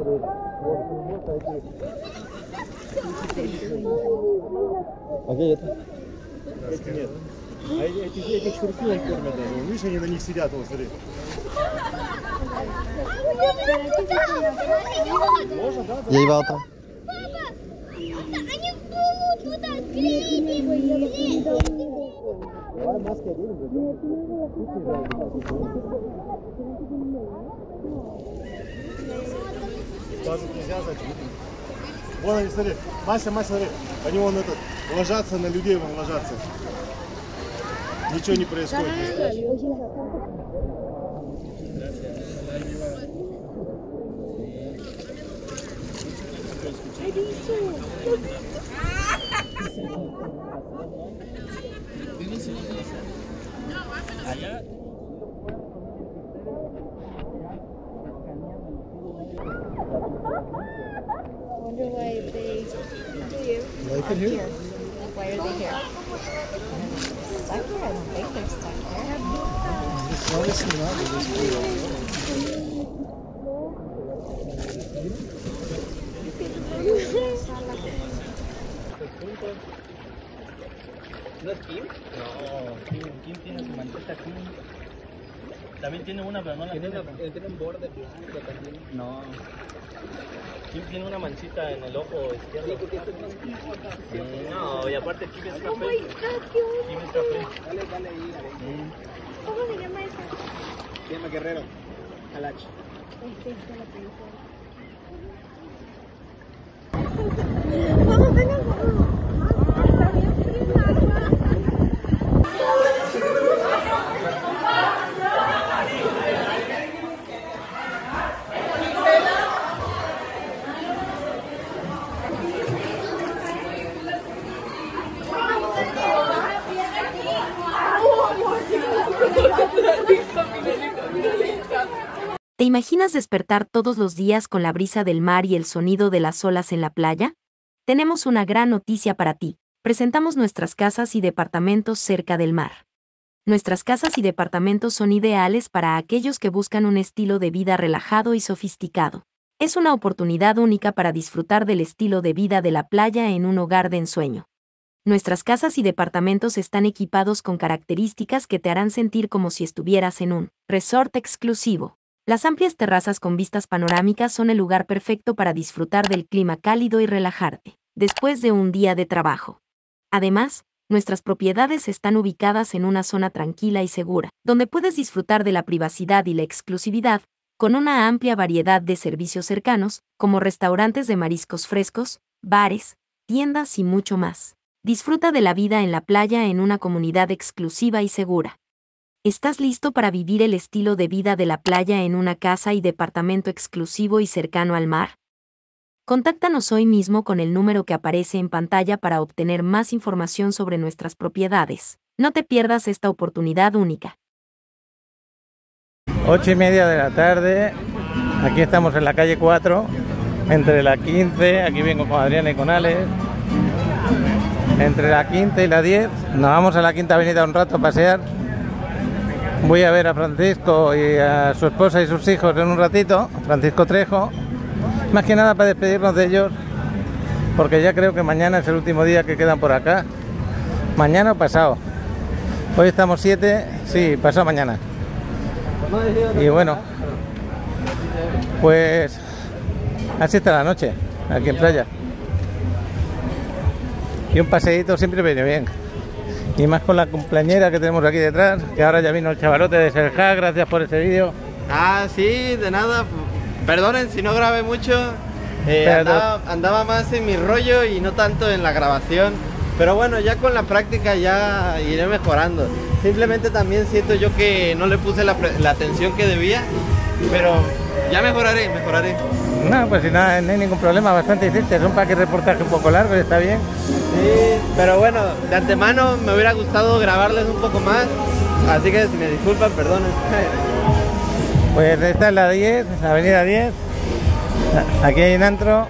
Окей, это. Нет. А этих, этих сурфилов кормят даже. Видишь, они на них сидят, вот смотри. Можно, да? Ya iba otra. Они плывут туда, клей, Давай маски оденем. Сказать нельзя, значит. Вон они, смотри. Мася, Мася, смотри. Они вон этот, ложатся на людей, вон ложатся. Ничего не происходит. Allá. I wonder why they Like it here? Why are they here? Stuck here? I don't think they're stuck here. It's honestly not, but it's cool. ¿No es Kim? No, Kim, Kim tiene su mantita aquí. También tiene una, pero no la tiene. Tiene, tiene un borde blanco también. No. Kim tiene una manchita en el ojo izquierdo. Sí, no, y aparte Kim es café. Kim es café. Dale, dale ahí, dale. ¿Cómo se llama esa? Se llama Guerrero. Alach. Vamos, venga, vamos. ¿Te imaginas despertar todos los días con la brisa del mar y el sonido de las olas en la playa? Tenemos una gran noticia para ti. Presentamos nuestras casas y departamentos cerca del mar. Nuestras casas y departamentos son ideales para aquellos que buscan un estilo de vida relajado y sofisticado. Es una oportunidad única para disfrutar del estilo de vida de la playa en un hogar de ensueño. Nuestras casas y departamentos están equipados con características que te harán sentir como si estuvieras en un resort exclusivo. Las amplias terrazas con vistas panorámicas son el lugar perfecto para disfrutar del clima cálido y relajarte después de un día de trabajo. Además, nuestras propiedades están ubicadas en una zona tranquila y segura, donde puedes disfrutar de la privacidad y la exclusividad, con una amplia variedad de servicios cercanos, como restaurantes de mariscos frescos, bares, tiendas y mucho más. Disfruta de la vida en la playa en una comunidad exclusiva y segura. ¿Estás listo para vivir el estilo de vida de la playa en una casa y departamento exclusivo y cercano al mar? Contáctanos hoy mismo con el número que aparece en pantalla para obtener más información sobre nuestras propiedades. No te pierdas esta oportunidad única. Ocho y media de la tarde, aquí estamos en la calle cuatro, entre la quince, aquí vengo con Adriana y con Alex. Entre la quinta y la diez, nos vamos a la Quinta Avenida un rato a pasear. Voy a ver a Francisco y a su esposa y sus hijos en un ratito, Francisco Trejo. Más que nada para despedirnos de ellos, porque ya creo que mañana es el último día que quedan por acá. Mañana o pasado. Hoy estamos siete, sí, pasado mañana. Y bueno, pues así está la noche, aquí en playa. Y un paseíto siempre viene bien. Y más con la cumpleañera que tenemos aquí detrás, que ahora ya vino el chavalote de Selja. Gracias por ese vídeo. Ah, sí, de nada. Perdonen si no grabé mucho. Eh, andaba, andaba más en mi rollo y no tanto en la grabación. Pero bueno, ya con la práctica ya iré mejorando. Simplemente también siento yo que no le puse la, la atención que debía. Pero ya mejoraré, mejoraré. No, pues si nada, no hay ningún problema, bastante difícil. Es un paquete reportaje un poco largo y está bien. Sí, pero bueno, de antemano me hubiera gustado grabarles un poco más. Así que si me disculpan, perdonen. Pues esta es la diez, la avenida diez. Aquí hay un antro.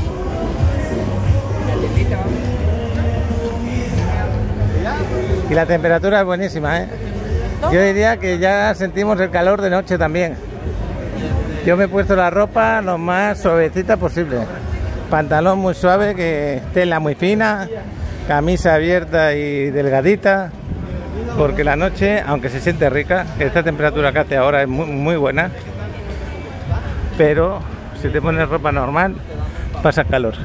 Y la temperatura es buenísima, ¿eh? Yo diría que ya sentimos el calor de noche también. Yo me he puesto la ropa lo más suavecita posible. Pantalón muy suave, que tela muy fina, camisa abierta y delgadita, porque la noche, aunque se siente rica, esta temperatura que hace ahora es muy, muy buena, pero si te pones ropa normal, pasa calor.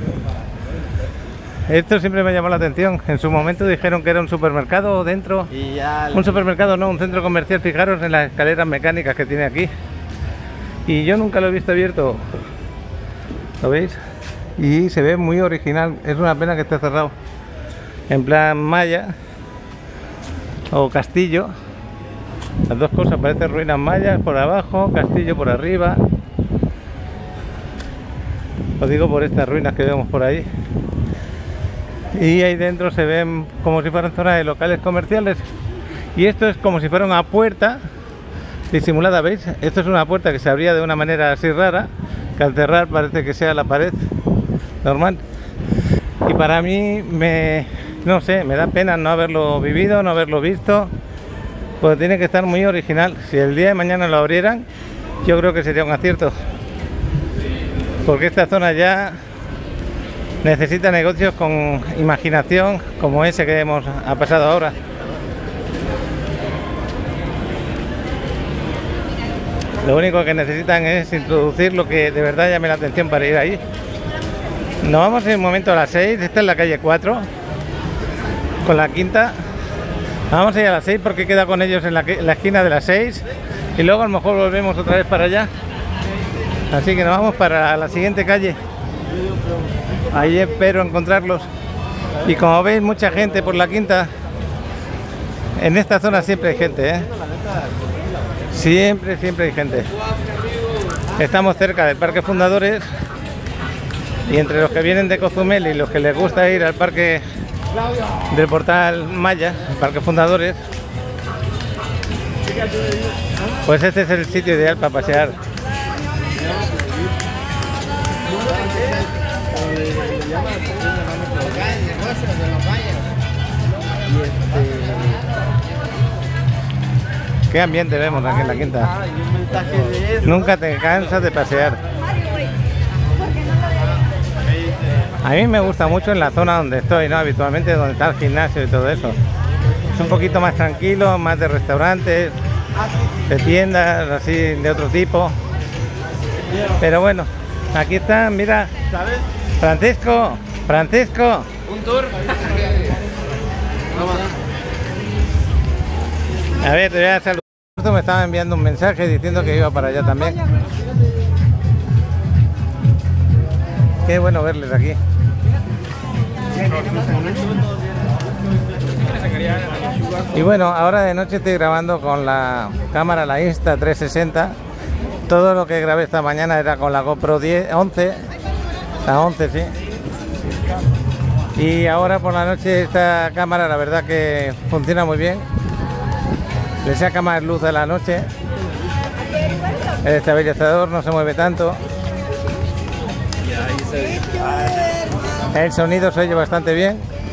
Esto siempre me llamó la atención. En su momento dijeron que era un supermercado dentro. Y ya... Un supermercado no, un centro comercial. Fijaros en las escaleras mecánicas que tiene aquí. Y yo nunca lo he visto abierto. ¿Lo veis? Y se ve muy original. Es una pena que esté cerrado. En plan maya o castillo. Las dos cosas, parecen ruinas mayas por abajo, castillo por arriba. Lo digo por estas ruinas que vemos por ahí. Y ahí dentro se ven como si fueran zonas de locales comerciales. Y esto es como si fuera una puerta disimulada, ¿veis? Esto es una puerta que se abría de una manera así rara, que al cerrar parece que sea la pared normal. Y para mí, me, no sé, me da pena no haberlo vivido, no haberlo visto, pues tiene que estar muy original. Si el día de mañana lo abrieran, yo creo que sería un acierto, porque esta zona ya necesita negocios con imaginación, como ese que hemos ha pasado ahora. Lo único que necesitan es introducir lo que de verdad llame la atención para ir ahí. Nos vamos en un momento a las seis, esta es la calle cuatro, con la quinta. Vamos a ir a las seis porque queda con ellos en la, la esquina de las seis. Y luego a lo mejor volvemos otra vez para allá. Así que nos vamos para la siguiente calle. Ahí espero encontrarlos. Y como veis, mucha gente por la quinta. En esta zona siempre hay gente, ¿eh? Siempre, siempre hay gente. Estamos cerca del Parque Fundadores. Y entre los que vienen de Cozumel y los que les gusta ir al parque del Portal Maya, el Parque Fundadores, pues este es el sitio ideal para pasear. negocios de los valles. Y este... Qué ambiente vemos aquí en la quinta. Ah, y un mensaje de eso. Nunca te cansas de pasear. A mí me gusta mucho en la zona donde estoy, ¿no? Habitualmente donde está el gimnasio y todo eso. Es un poquito más tranquilo, más de restaurantes, de tiendas, así de otro tipo. Pero bueno, aquí están, mira. ¿Sabes? Francisco, Francisco. Un tour. A ver, te voy a saludar. Me estaba enviando un mensaje diciendo que iba para allá también. Qué bueno verles aquí. Y bueno, ahora de noche estoy grabando con la cámara, la Insta trescientos sesenta. Todo lo que grabé esta mañana era con la GoPro diez, once. La once, sí. Y ahora por la noche esta cámara, la verdad que funciona muy bien. Le saca más luz a la noche. El estabilizador no se mueve tanto. El sonido se oye bastante bien.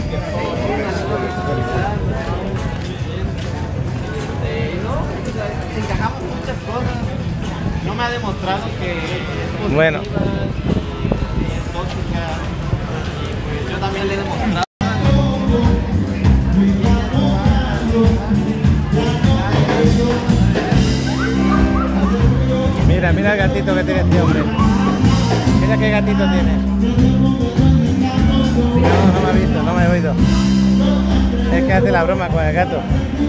Encajamos muchas cosas. No me ha demostrado que es positiva, Bueno. es tóxica. Y pues yo también le he demostrado. Mira, mira el gatito que tiene este hombre. Mira qué gatito tiene. No, no me ha visto, no me he oído. Es que hace la broma con el gato.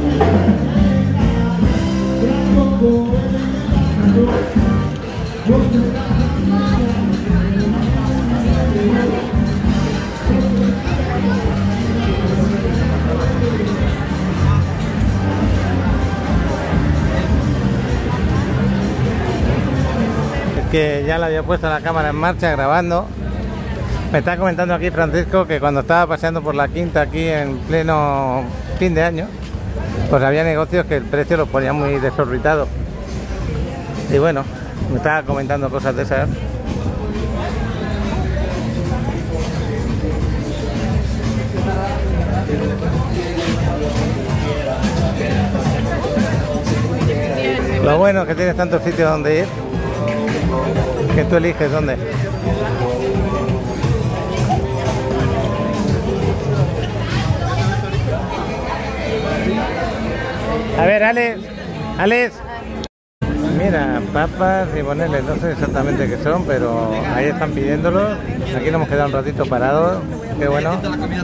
Que ya le había puesto la cámara en marcha grabando. Me está comentando aquí Francisco que cuando estaba paseando por la quinta aquí en pleno fin de año, pues había negocios que el precio los ponía muy desorbitado. Y bueno, me estaba comentando cosas de esas. Lo bueno es que tienes tantos sitios donde ir que tú eliges dónde. A ver, Alex, Alex. Mira, papas y ponerles, no sé exactamente qué son, pero ahí están pidiéndolos. Aquí nos hemos quedado un ratito parados. Qué bueno.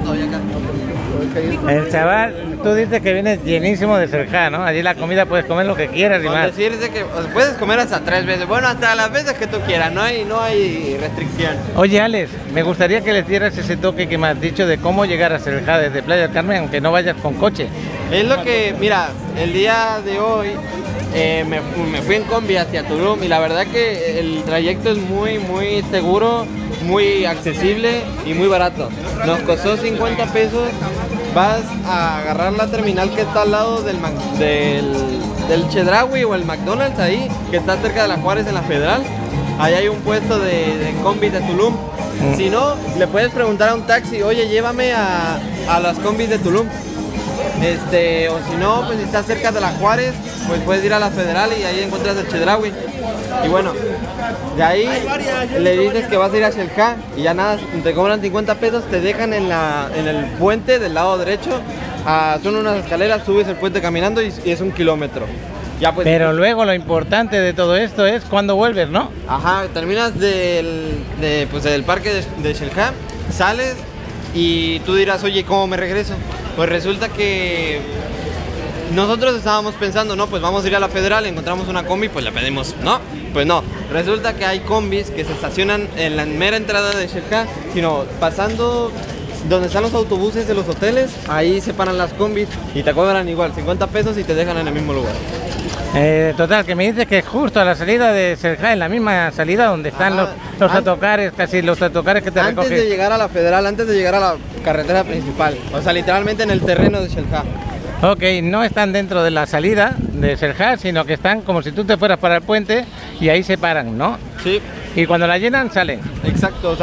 El chaval, tú dices que vienes llenísimo de Xel-Há, ¿no? Allí la comida puedes comer lo que quieras y Con más. decirte que o sea, puedes comer hasta tres veces, bueno, hasta las veces que tú quieras, no hay, no hay restricción. Oye, Alex, me gustaría que le dieras ese toque que me has dicho de cómo llegar a Xel-Há desde Playa del Carmen, aunque no vayas con coche. Es lo que, mira, el día de hoy eh, me, me fui en combi hacia Tulum y la verdad que el trayecto es muy, muy seguro, muy accesible y muy barato. Nos costó cincuenta pesos. Vas a agarrar la terminal que está al lado del, del, del Chedraui o el McDonald's ahí, que está cerca de la Juárez en la Federal. Ahí hay un puesto de, de combis de Tulum. Mm. Si no, le puedes preguntar a un taxi, oye, llévame a, a las combis de Tulum. Este, o si no, pues si estás cerca de la Juárez, pues puedes ir a la Federal y ahí encuentras el Chedraui. Y bueno, de ahí le dices que vas a ir a Xel-Há y ya nada, te cobran cincuenta pesos, te dejan en, la, en el puente del lado derecho, uh, son unas escaleras, subes el puente caminando y, y es un kilómetro. Ya pues, pero luego lo importante de todo esto es cuando vuelves, ¿no? Ajá, terminas del, de, pues, del parque de, de Xel-Há, sales y tú dirás, oye, ¿cómo me regreso? Pues resulta que nosotros estábamos pensando, no, pues vamos a ir a la Federal, encontramos una combi, pues la pedimos, ¿no? Pues no, resulta que hay combis que se estacionan en la mera entrada de Xel-Há, sino pasando donde están los autobuses de los hoteles, ahí se paran las combis y te cobran igual, cincuenta pesos y te dejan en el mismo lugar. Eh, total, que me dices que justo a la salida de Xel-Há, en la misma salida donde están ah, los, los autocares, casi los autocares que te antes recogen. Antes de llegar a la Federal, antes de llegar a la carretera principal, o sea, literalmente en el terreno de Xel-Há. Ok, no están dentro de la salida de Xel-Há, sino que están como si tú te fueras para el puente y ahí se paran, ¿no? Sí. Y cuando la llenan, salen. Exacto, o sea,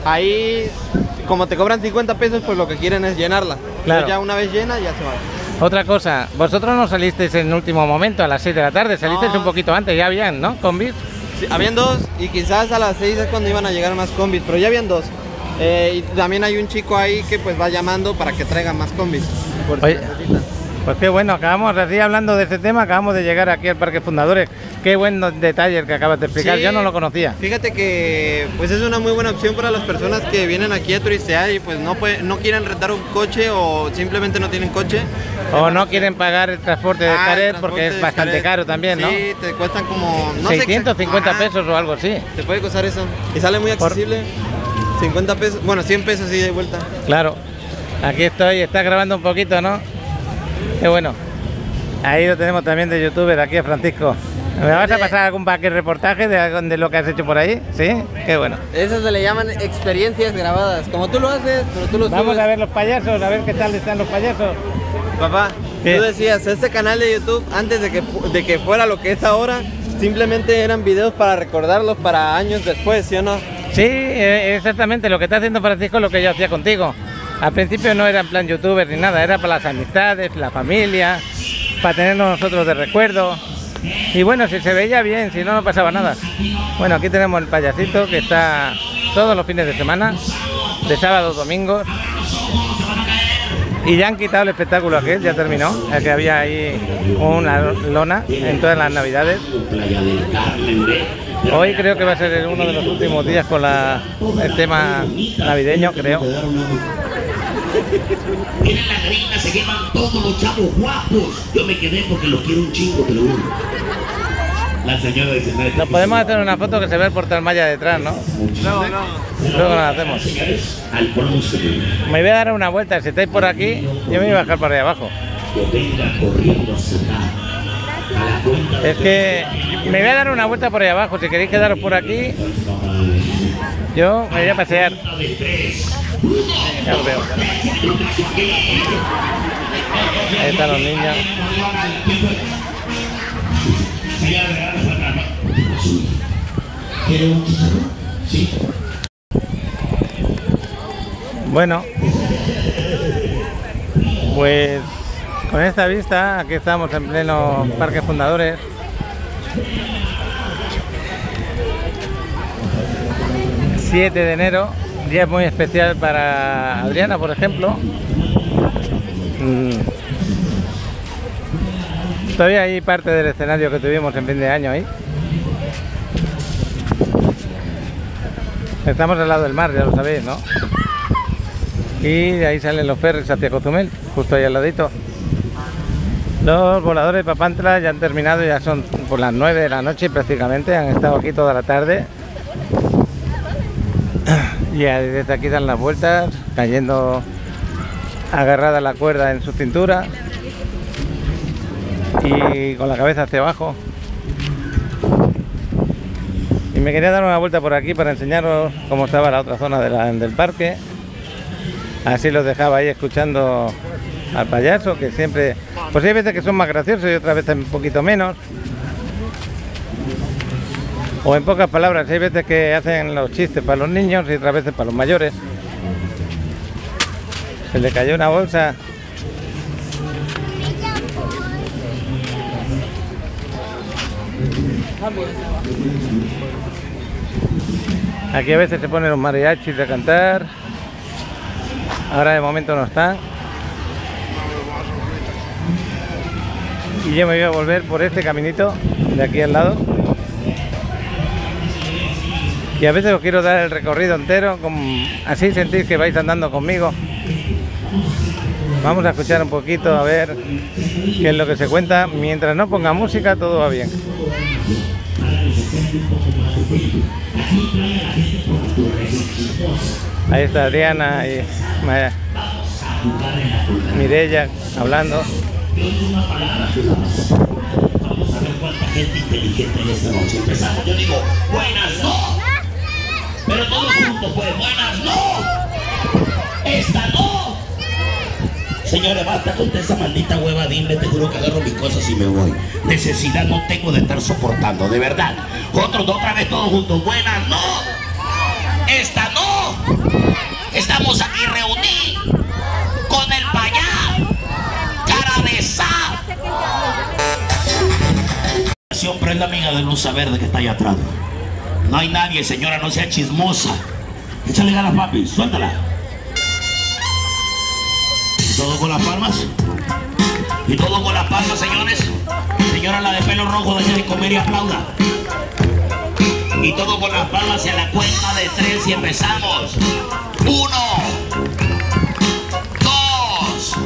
ahí como te cobran cincuenta pesos, pues lo que quieren es llenarla. Claro. Entonces ya una vez llena, ya se va. Otra cosa, vosotros no salisteis en último momento a las seis de la tarde, salisteis No. un poquito antes, ya habían, ¿no? Combis. Sí, habían dos y quizás a las seis es cuando iban a llegar más combis, pero ya habían dos. Eh, y también hay un chico ahí que pues va llamando para que traigan más combis. Por si Oye, necesitan. pues qué bueno, acabamos, así hablando de este tema, acabamos de llegar aquí al Parque Fundadores. Qué buen detalle el que acabas de explicar, Sí, yo no lo conocía. Fíjate que pues es una muy buena opción para las personas que vienen aquí a turistear y pues no, puede, no quieren rentar un coche o simplemente no tienen coche. O no quieren pagar el transporte de Ah, el Xcaret transporte porque es de bastante Xcaret. caro también, ¿no? Sí, te cuestan como... No sé seiscientos cincuenta exact- pesos o algo así. Te puede costar eso. Y sale muy Por- accesible. cincuenta pesos, bueno, cien pesos y de vuelta. Claro, aquí estoy, está grabando un poquito, ¿no? Qué bueno. Ahí lo tenemos también de youtuber, aquí a Francisco. ¿Me vas a pasar algún paquete reportaje de, de lo que has hecho por ahí? ¿Sí? Qué bueno. Eso se le llaman experiencias grabadas, como tú lo haces, pero tú lo Vamos subes. a ver los payasos, a ver qué tal están los payasos. Papá, ¿Qué? tú decías, este canal de YouTube, antes de que, fu- de que fuera lo que es ahora, simplemente eran videos para recordarlos para años después, ¿sí o no? Sí, eh, exactamente, lo que está haciendo Francisco es lo que yo hacía contigo. Al principio no era en plan youtuber ni nada, era para las amistades, la familia, para tenernos nosotros de recuerdo. Y bueno, si se veía bien, si no, no pasaba nada. Bueno, aquí tenemos el payasito que está todos los fines de semana, de sábado a domingo. Y ya han quitado el espectáculo aquel, ya terminó. El que había ahí una lona en todas las navidades. Hoy creo que va a ser el- uno de los últimos días con la, el tema navideño, creo. Miren la gringa, se queman todos los chavos guapos. Yo me quedé porque los quiero un chingo, te lo juro. La señora dice, Nos podemos hacer una foto que se ve el portal Maya detrás, ¿no? No, no. Luego nos la hacemos. al bronce, Me voy a dar una vuelta, si estáis por aquí, yo me voy a bajar para ahí abajo. que venga corriendo a sacar a la cuenta. Es que me voy a dar una vuelta por ahí abajo, si queréis quedaros por aquí, yo me voy a pasear. Ya os veo. Ahí están los niños. Bueno, pues con esta vista, aquí estamos en pleno Parque Fundadores. siete de enero, día muy especial para Adriana, por ejemplo. Mm. Todavía hay parte del escenario que tuvimos en fin de año ahí. Estamos al lado del mar, ya lo sabéis, ¿no? Y de ahí salen los ferries hacia Cozumel, justo ahí al ladito. Los voladores de Papantla ya han terminado, ya son por las nueve de la noche prácticamente, han estado aquí toda la tarde. Y desde aquí dan las vueltas, cayendo agarrada la cuerda en su cintura y con la cabeza hacia abajo. Y me quería dar una vuelta por aquí para enseñaros cómo estaba la otra zona de la- del parque. Así los dejaba ahí escuchando al payaso, que siempre... Pues hay veces que son más graciosos y otras veces un poquito menos. O en pocas palabras, hay veces que hacen los chistes para los niños y otras veces para los mayores. Se le cayó una bolsa. Aquí a veces se ponen los mariachis a cantar. Ahora de momento no están. Y yo me voy a volver por este caminito de aquí al lado. Y a veces os quiero dar el recorrido entero, como así sentís que vais andando conmigo. Vamos a escuchar un poquito a ver qué es lo que se cuenta. Mientras no ponga música, todo va bien. Ahí está Adriana y Maya, Mireya hablando. Vamos a ver cuánta gente inteligente en esta noche. Empezamos, yo digo, buenas no. Pero todos juntos, pues, buenas no. Esta no. Señores, basta con esa maldita hueva, dime, te juro que agarro mis cosas y me voy. Necesidad no tengo de estar soportando, de verdad. Otros, otra vez todos juntos, buenas no. Esta no. estamos aquí reunidos con el payá, cara de sa. Prenda amiga de luz verde que está allá atrás. No hay nadie, señora, no sea chismosa. Échale ganas, papi, suéltala. ¿Y todo con las palmas? ¿Y todo con las palmas, señores? Señora, la de pelo rojo, de comer y aplauda. Y todo con las palmas y a la cuenta de tres y empezamos. Uno, dos,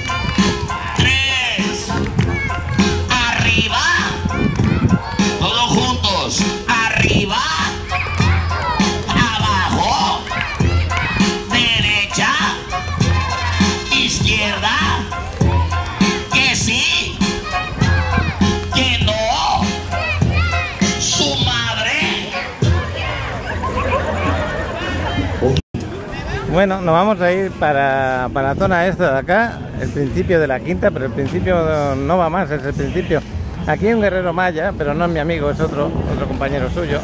tres, arriba. Todos juntos, arriba, abajo, derecha, izquierda, que sí, que no, su madre. Bueno, nos vamos a ir para, para la zona esta de acá, el principio de la quinta, pero el principio no va más, es el principio. Aquí hay un guerrero maya, pero no es mi amigo, es otro, otro compañero suyo.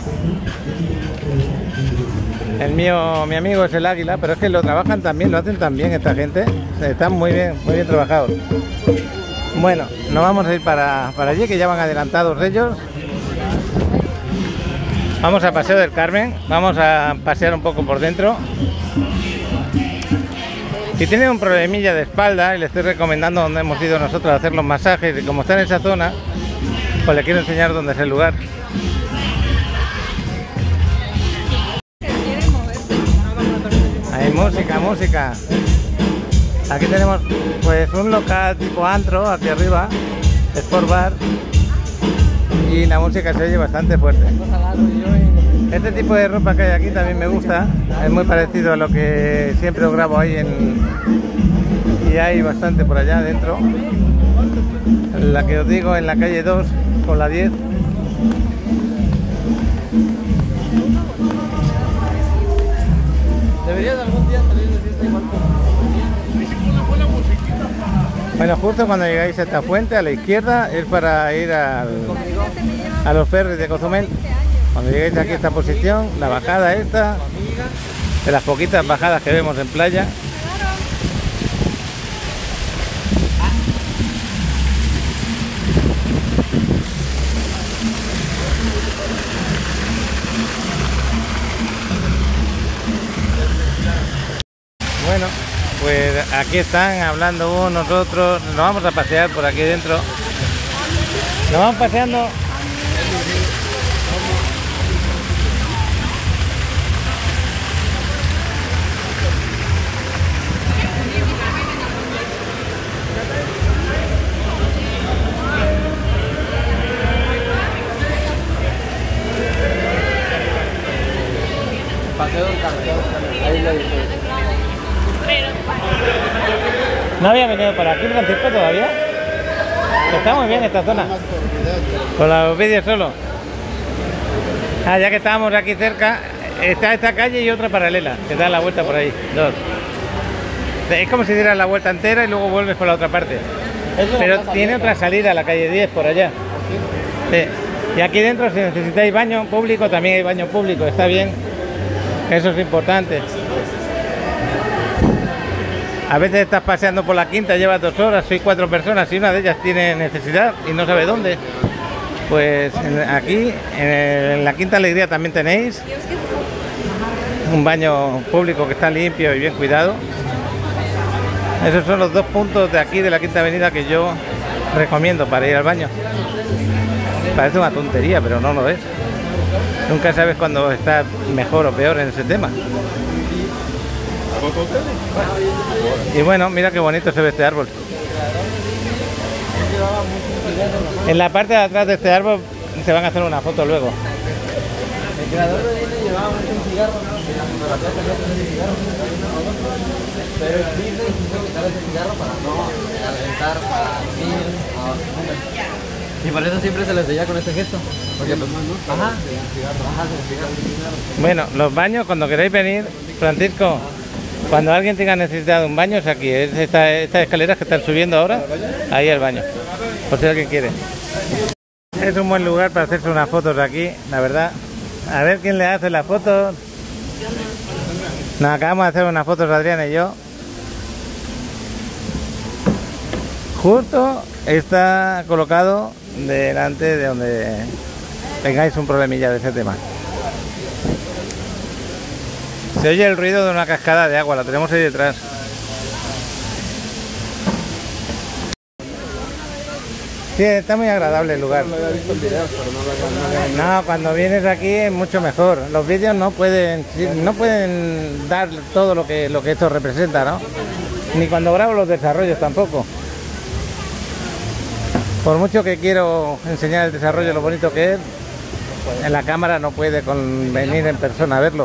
El mío, mi amigo es el águila, pero es que lo trabajan también, lo hacen también esta gente. Están muy bien, muy bien trabajados. Bueno, nos vamos a ir para, para allí, que ya van adelantados ellos. Vamos a Paseo del Carmen, vamos a pasear un poco por dentro. Si tienen un problemilla de espalda, y les estoy recomendando donde hemos ido nosotros a hacer los masajes, y como está en esa zona, pues les quiero enseñar dónde es el lugar. Hay música, música. Aquí tenemos pues un local tipo antro, aquí arriba, Sport Bar, y la música se oye bastante fuerte. Este tipo de ropa que hay aquí también me gusta, es muy parecido a lo que siempre os grabo ahí en... y hay bastante por allá adentro. La que os digo en la calle dos con la diez. Deberías algún día salir de fiesta igual como... Bueno, justo cuando llegáis a esta fuente, a la izquierda, es para ir al, a los ferries de Cozumel. Cuando lleguéis aquí a esta posición, la bajada esta, de las poquitas bajadas que vemos en playa. Bueno, pues aquí están hablando unos, otros. Nos vamos a pasear por aquí dentro. Nos vamos paseando. Paseo del Carmen, ahí lo dice. ¿No había venido para aquí, Francisco, todavía? Está muy bien esta zona. Con los vídeos solo. Ah, ya que estábamos aquí cerca, está esta calle y otra paralela, que da la vuelta por ahí. Dos. Es como si dieras la vuelta entera y luego vuelves por la otra parte. Pero tiene otra salida, la calle diez, por allá. Sí. Y aquí dentro, si necesitáis baño público, también hay baño público, está bien. Eso es importante. A veces estás paseando por la quinta, llevas dos horas, sois cuatro personas y una de ellas tiene necesidad y no sabe dónde. Pues aquí, en la Quinta Alegría, también tenéis un baño público que está limpio y bien cuidado. Esos son los dos puntos de aquí, de la Quinta Avenida, que yo recomiendo para ir al baño. Parece una tontería, pero no lo es. Nunca sabes cuándo está mejor o peor en ese tema. Y bueno, mira qué bonito se ve este árbol. En la parte de atrás de este árbol se van a hacer una foto luego. El creador de Disney llevaba mucho un cigarro, pero Disney quiso quitar ese cigarro para no alentar a niños, a... Y por eso siempre se les veía con este gesto. Porque pues, ajá, ajá, bueno, los baños, cuando queráis venir, Francisco, cuando alguien tenga necesidad de un baño, es aquí, es esta, estas escaleras que están subiendo ahora, ahí el baño, por si alguien quiere. Es un buen lugar para hacerse unas fotos aquí, la verdad. A ver quién le hace las fotos. Nos acabamos de hacer unas fotos Adriana y yo. Justo está colocado delante de donde tengáis un problemilla de ese tema. Se oye el ruido de una cascada de agua, la tenemos ahí detrás. Sí, está muy agradable el lugar. No, cuando vienes aquí es mucho mejor. Los vídeos no pueden no pueden dar todo lo que lo que esto representa, ¿no? Ni cuando grabo los desarrollos tampoco. Por mucho que quiero enseñar el desarrollo, lo bonito que es, en la cámara no puede con venir en persona a verlo.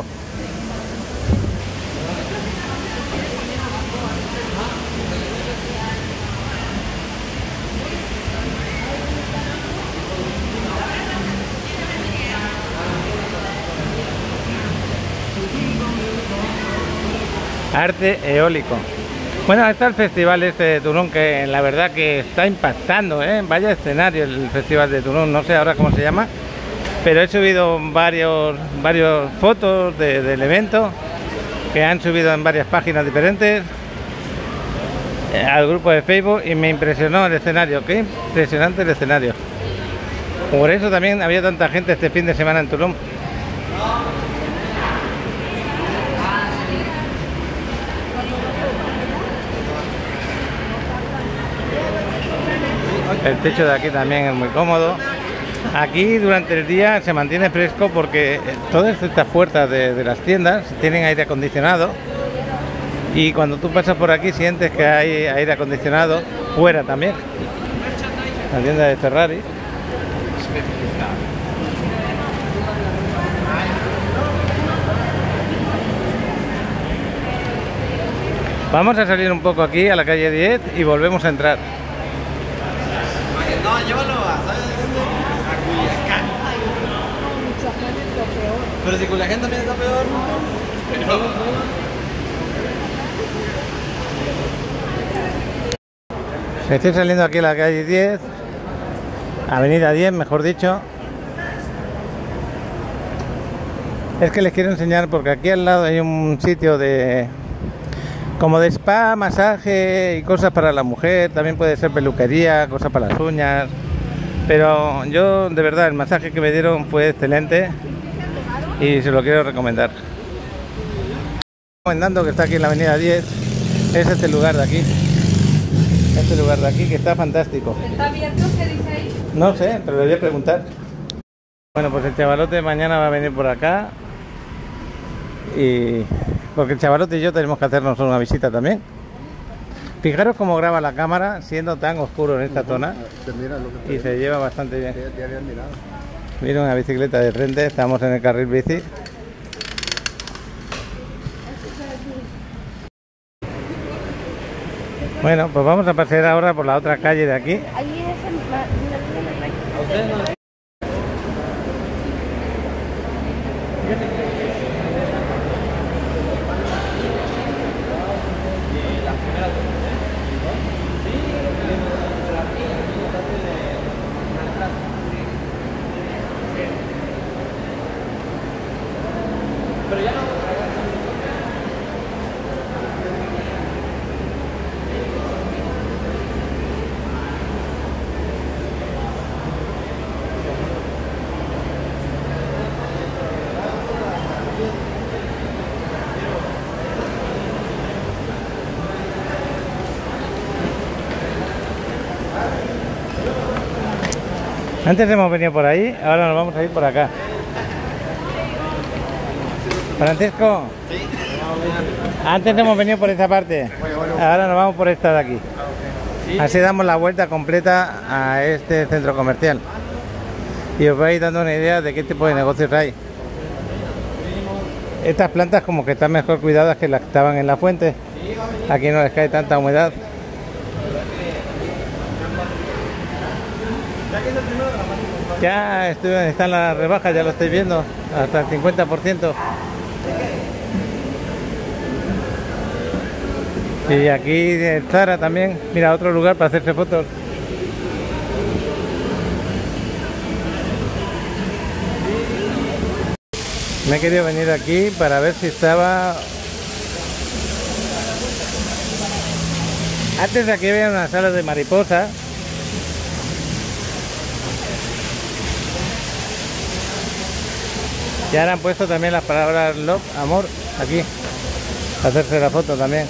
Arte eólico. Bueno, está el festival este de Tulum, que la verdad que está impactando, ¿eh? Vaya escenario el festival de Tulum, no sé ahora cómo se llama, pero he subido varios varios fotos de, del evento que han subido en varias páginas diferentes eh, al grupo de Facebook, y me impresionó el escenario. Qué impresionante el escenario. Por eso también había tanta gente este fin de semana en Tulum. El techo de aquí también es muy cómodo. Aquí durante el día se mantiene fresco porque todas estas puertas de, de las tiendas tienen aire acondicionado, y cuando tú pasas por aquí sientes que hay aire acondicionado fuera también. La tienda de Ferrari. Vamos a salir un poco aquí a la calle diez y volvemos a entrar. No, llévalo a, ¿sabes dónde? A Culiacán. Pero si Culiacán también está peor. Estoy saliendo aquí a la calle diez, avenida diez, mejor dicho. Es que les quiero enseñar porque aquí al lado hay un sitio de como de spa, masaje y cosas para la mujer. También puede ser peluquería, cosas para las uñas. Pero yo, de verdad, el masaje que me dieron fue excelente y se lo quiero recomendar. Recomendando que está aquí en la avenida diez, es este lugar de aquí. Este lugar de aquí que está fantástico. ¿Está abierto? ¿Qué dice ahí? No sé, pero le voy a preguntar. Bueno, pues el chavalote mañana va a venir por acá. Y porque el chavalote y yo tenemos que hacernos una visita también. Fijaros cómo graba la cámara siendo tan oscuro en esta zona, y se lleva bastante bien. Mira una bicicleta de frente, estamos en el carril bici. Bueno, pues vamos a pasear ahora por la otra calle de aquí. Antes hemos venido por ahí, ahora nos vamos a ir por acá. Francisco, antes hemos venido por esta parte, ahora nos vamos por esta de aquí. Así damos la vuelta completa a este centro comercial y os vais dando una idea de qué tipo de negocios hay. Estas plantas como que están mejor cuidadas que las que estaban en la fuente. Aquí no les cae tanta humedad. Ya estoy, están las rebajas, ya lo estáis viendo, hasta el cincuenta por ciento. Y aquí Zara también, mira, otro lugar para hacerse fotos. Me he querido venir aquí para ver si estaba Antes de aquí había una sala de mariposas. Y ahora han puesto también las palabras love, amor, aquí. Para hacerse la foto también.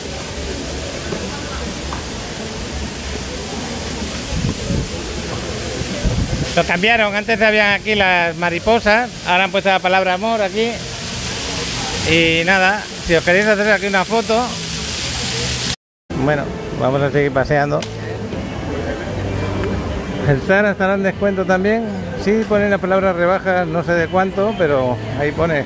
Lo cambiaron, antes habían aquí las mariposas, ahora han puesto la palabra amor aquí. Y nada, si os queréis hacer aquí una foto, bueno, vamos a seguir paseando. El Zara estará en descuento también. Sí, ponen la palabra rebaja, no sé de cuánto, pero ahí pone.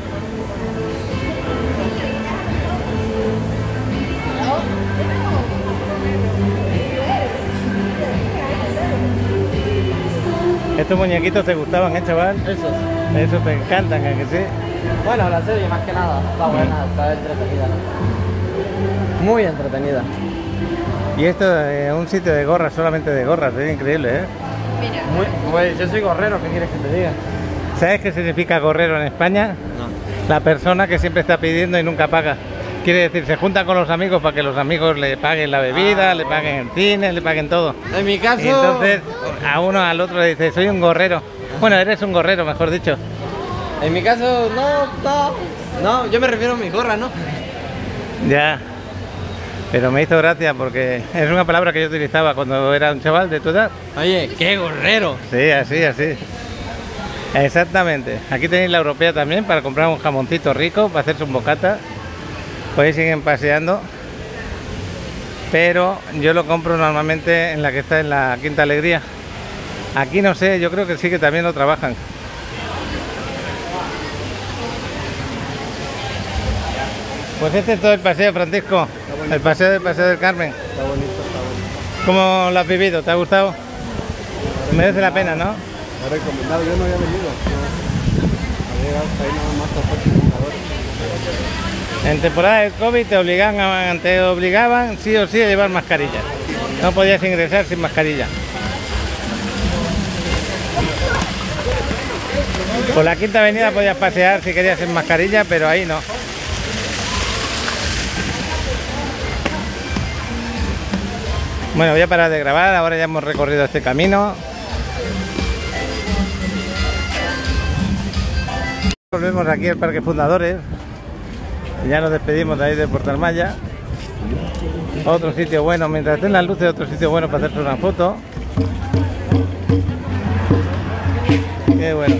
¿Estos muñequitos te gustaban, eh, chaval? Esos. Esos te encantan, ¿eh, que sí? Bueno, la serie más que nada, está buena, está entretenida. Muy entretenida. Y esto es un sitio de gorras, solamente de gorras, es increíble, ¿eh? Mira. Muy, pues yo soy gorrero, ¿qué quieres que te diga? ¿Sabes qué significa gorrero en España? No. La persona que siempre está pidiendo y nunca paga. Quiere decir, se junta con los amigos para que los amigos le paguen la bebida, ah, le paguen el cine, le paguen todo. En mi caso... Y entonces a uno al otro le dice, soy un gorrero. Bueno, eres un gorrero, mejor dicho. En mi caso, no, no. No, yo me refiero a mi gorra, ¿no? Ya. Pero me hizo gracia porque es una palabra que yo utilizaba cuando era un chaval de tu edad. Oye, qué gorrero. Sí, así, así. Exactamente. Aquí tenéis la europea también para comprar un jamoncito rico, para hacerse un bocata. Pues ahí siguen paseando. Pero yo lo compro normalmente en la que está en la Quinta Alegría. Aquí no sé, yo creo que sí que también lo trabajan. Pues este es todo el paseo, Francisco. El paseo del Paseo del Carmen. Está bonito, está bonito. ¿Cómo lo has vivido? ¿Te ha gustado? Merece la pena, ¿no? He recomendado, yo no había venido. Había llegado hasta ahí nada más a patrocinadores. En temporada de COVID te obligaban, te obligaban sí o sí a llevar mascarilla. No podías ingresar sin mascarilla. Por la Quinta Avenida podías pasear si querías sin mascarilla, pero ahí no. Bueno, voy a parar de grabar, ahora ya hemos recorrido este camino. Volvemos aquí al Parque Fundadores. Ya nos despedimos de ahí de Puerto Armaya. Otro sitio bueno, mientras estén las luces, otro sitio bueno para hacerse una foto. Qué bueno.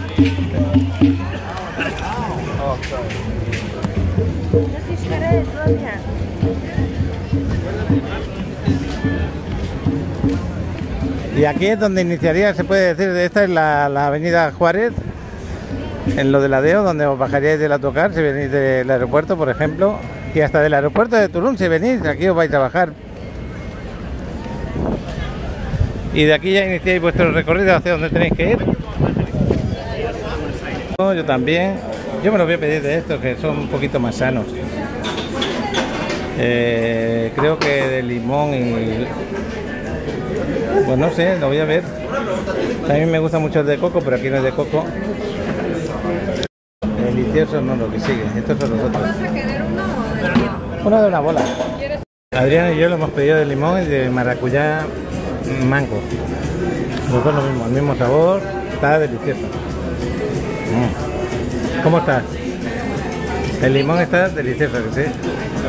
Y aquí es donde iniciaría, se puede decir, esta es la, la avenida Juárez, en lo de la Deo, donde os bajaríais del autocar si venís del aeropuerto, por ejemplo, y hasta del aeropuerto de Tulum si venís, aquí os vais a bajar. Y de aquí ya iniciáis vuestro recorrido hacia donde tenéis que ir. Yo también, yo me los voy a pedir de estos que son un poquito más sanos. Eh, creo que de limón y... pues no sé, lo voy a ver. También me gusta mucho el de coco, pero aquí no es de coco. Delicioso no, lo que sigue. Estos son los otros. ¿Vas a querer uno o de limón? Uno de una bola. Adrián y yo lo hemos pedido de limón y de maracuyá mango. Los dos lo mismo, el mismo sabor. Está delicioso. Mm. ¿Cómo está? El limón está delicioso, que sí.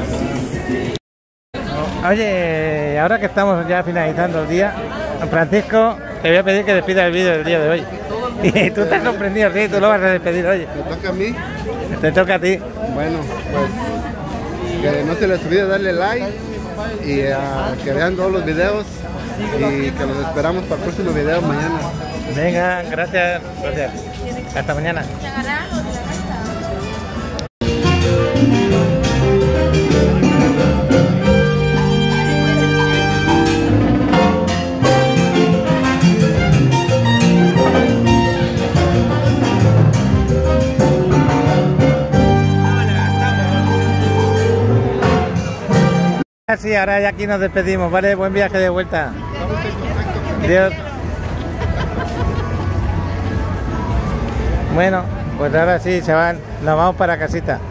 Oye, ahora que estamos ya finalizando el día, Francisco, te voy a pedir que despidas el vídeo del día de hoy. Y tú estás sorprendido, sí, tú lo vas a despedir, oye. ¿Me toca a mí? Te toca a ti. Bueno, pues que no se les olvide darle like y uh, que vean todos los videos y que los esperamos para el próximo video mañana. Venga, gracias, gracias. Hasta mañana. Sí, ahora ya aquí nos despedimos, ¿vale? Buen viaje de vuelta. Adiós. Bueno, pues ahora sí, chaval, nos vamos para casita.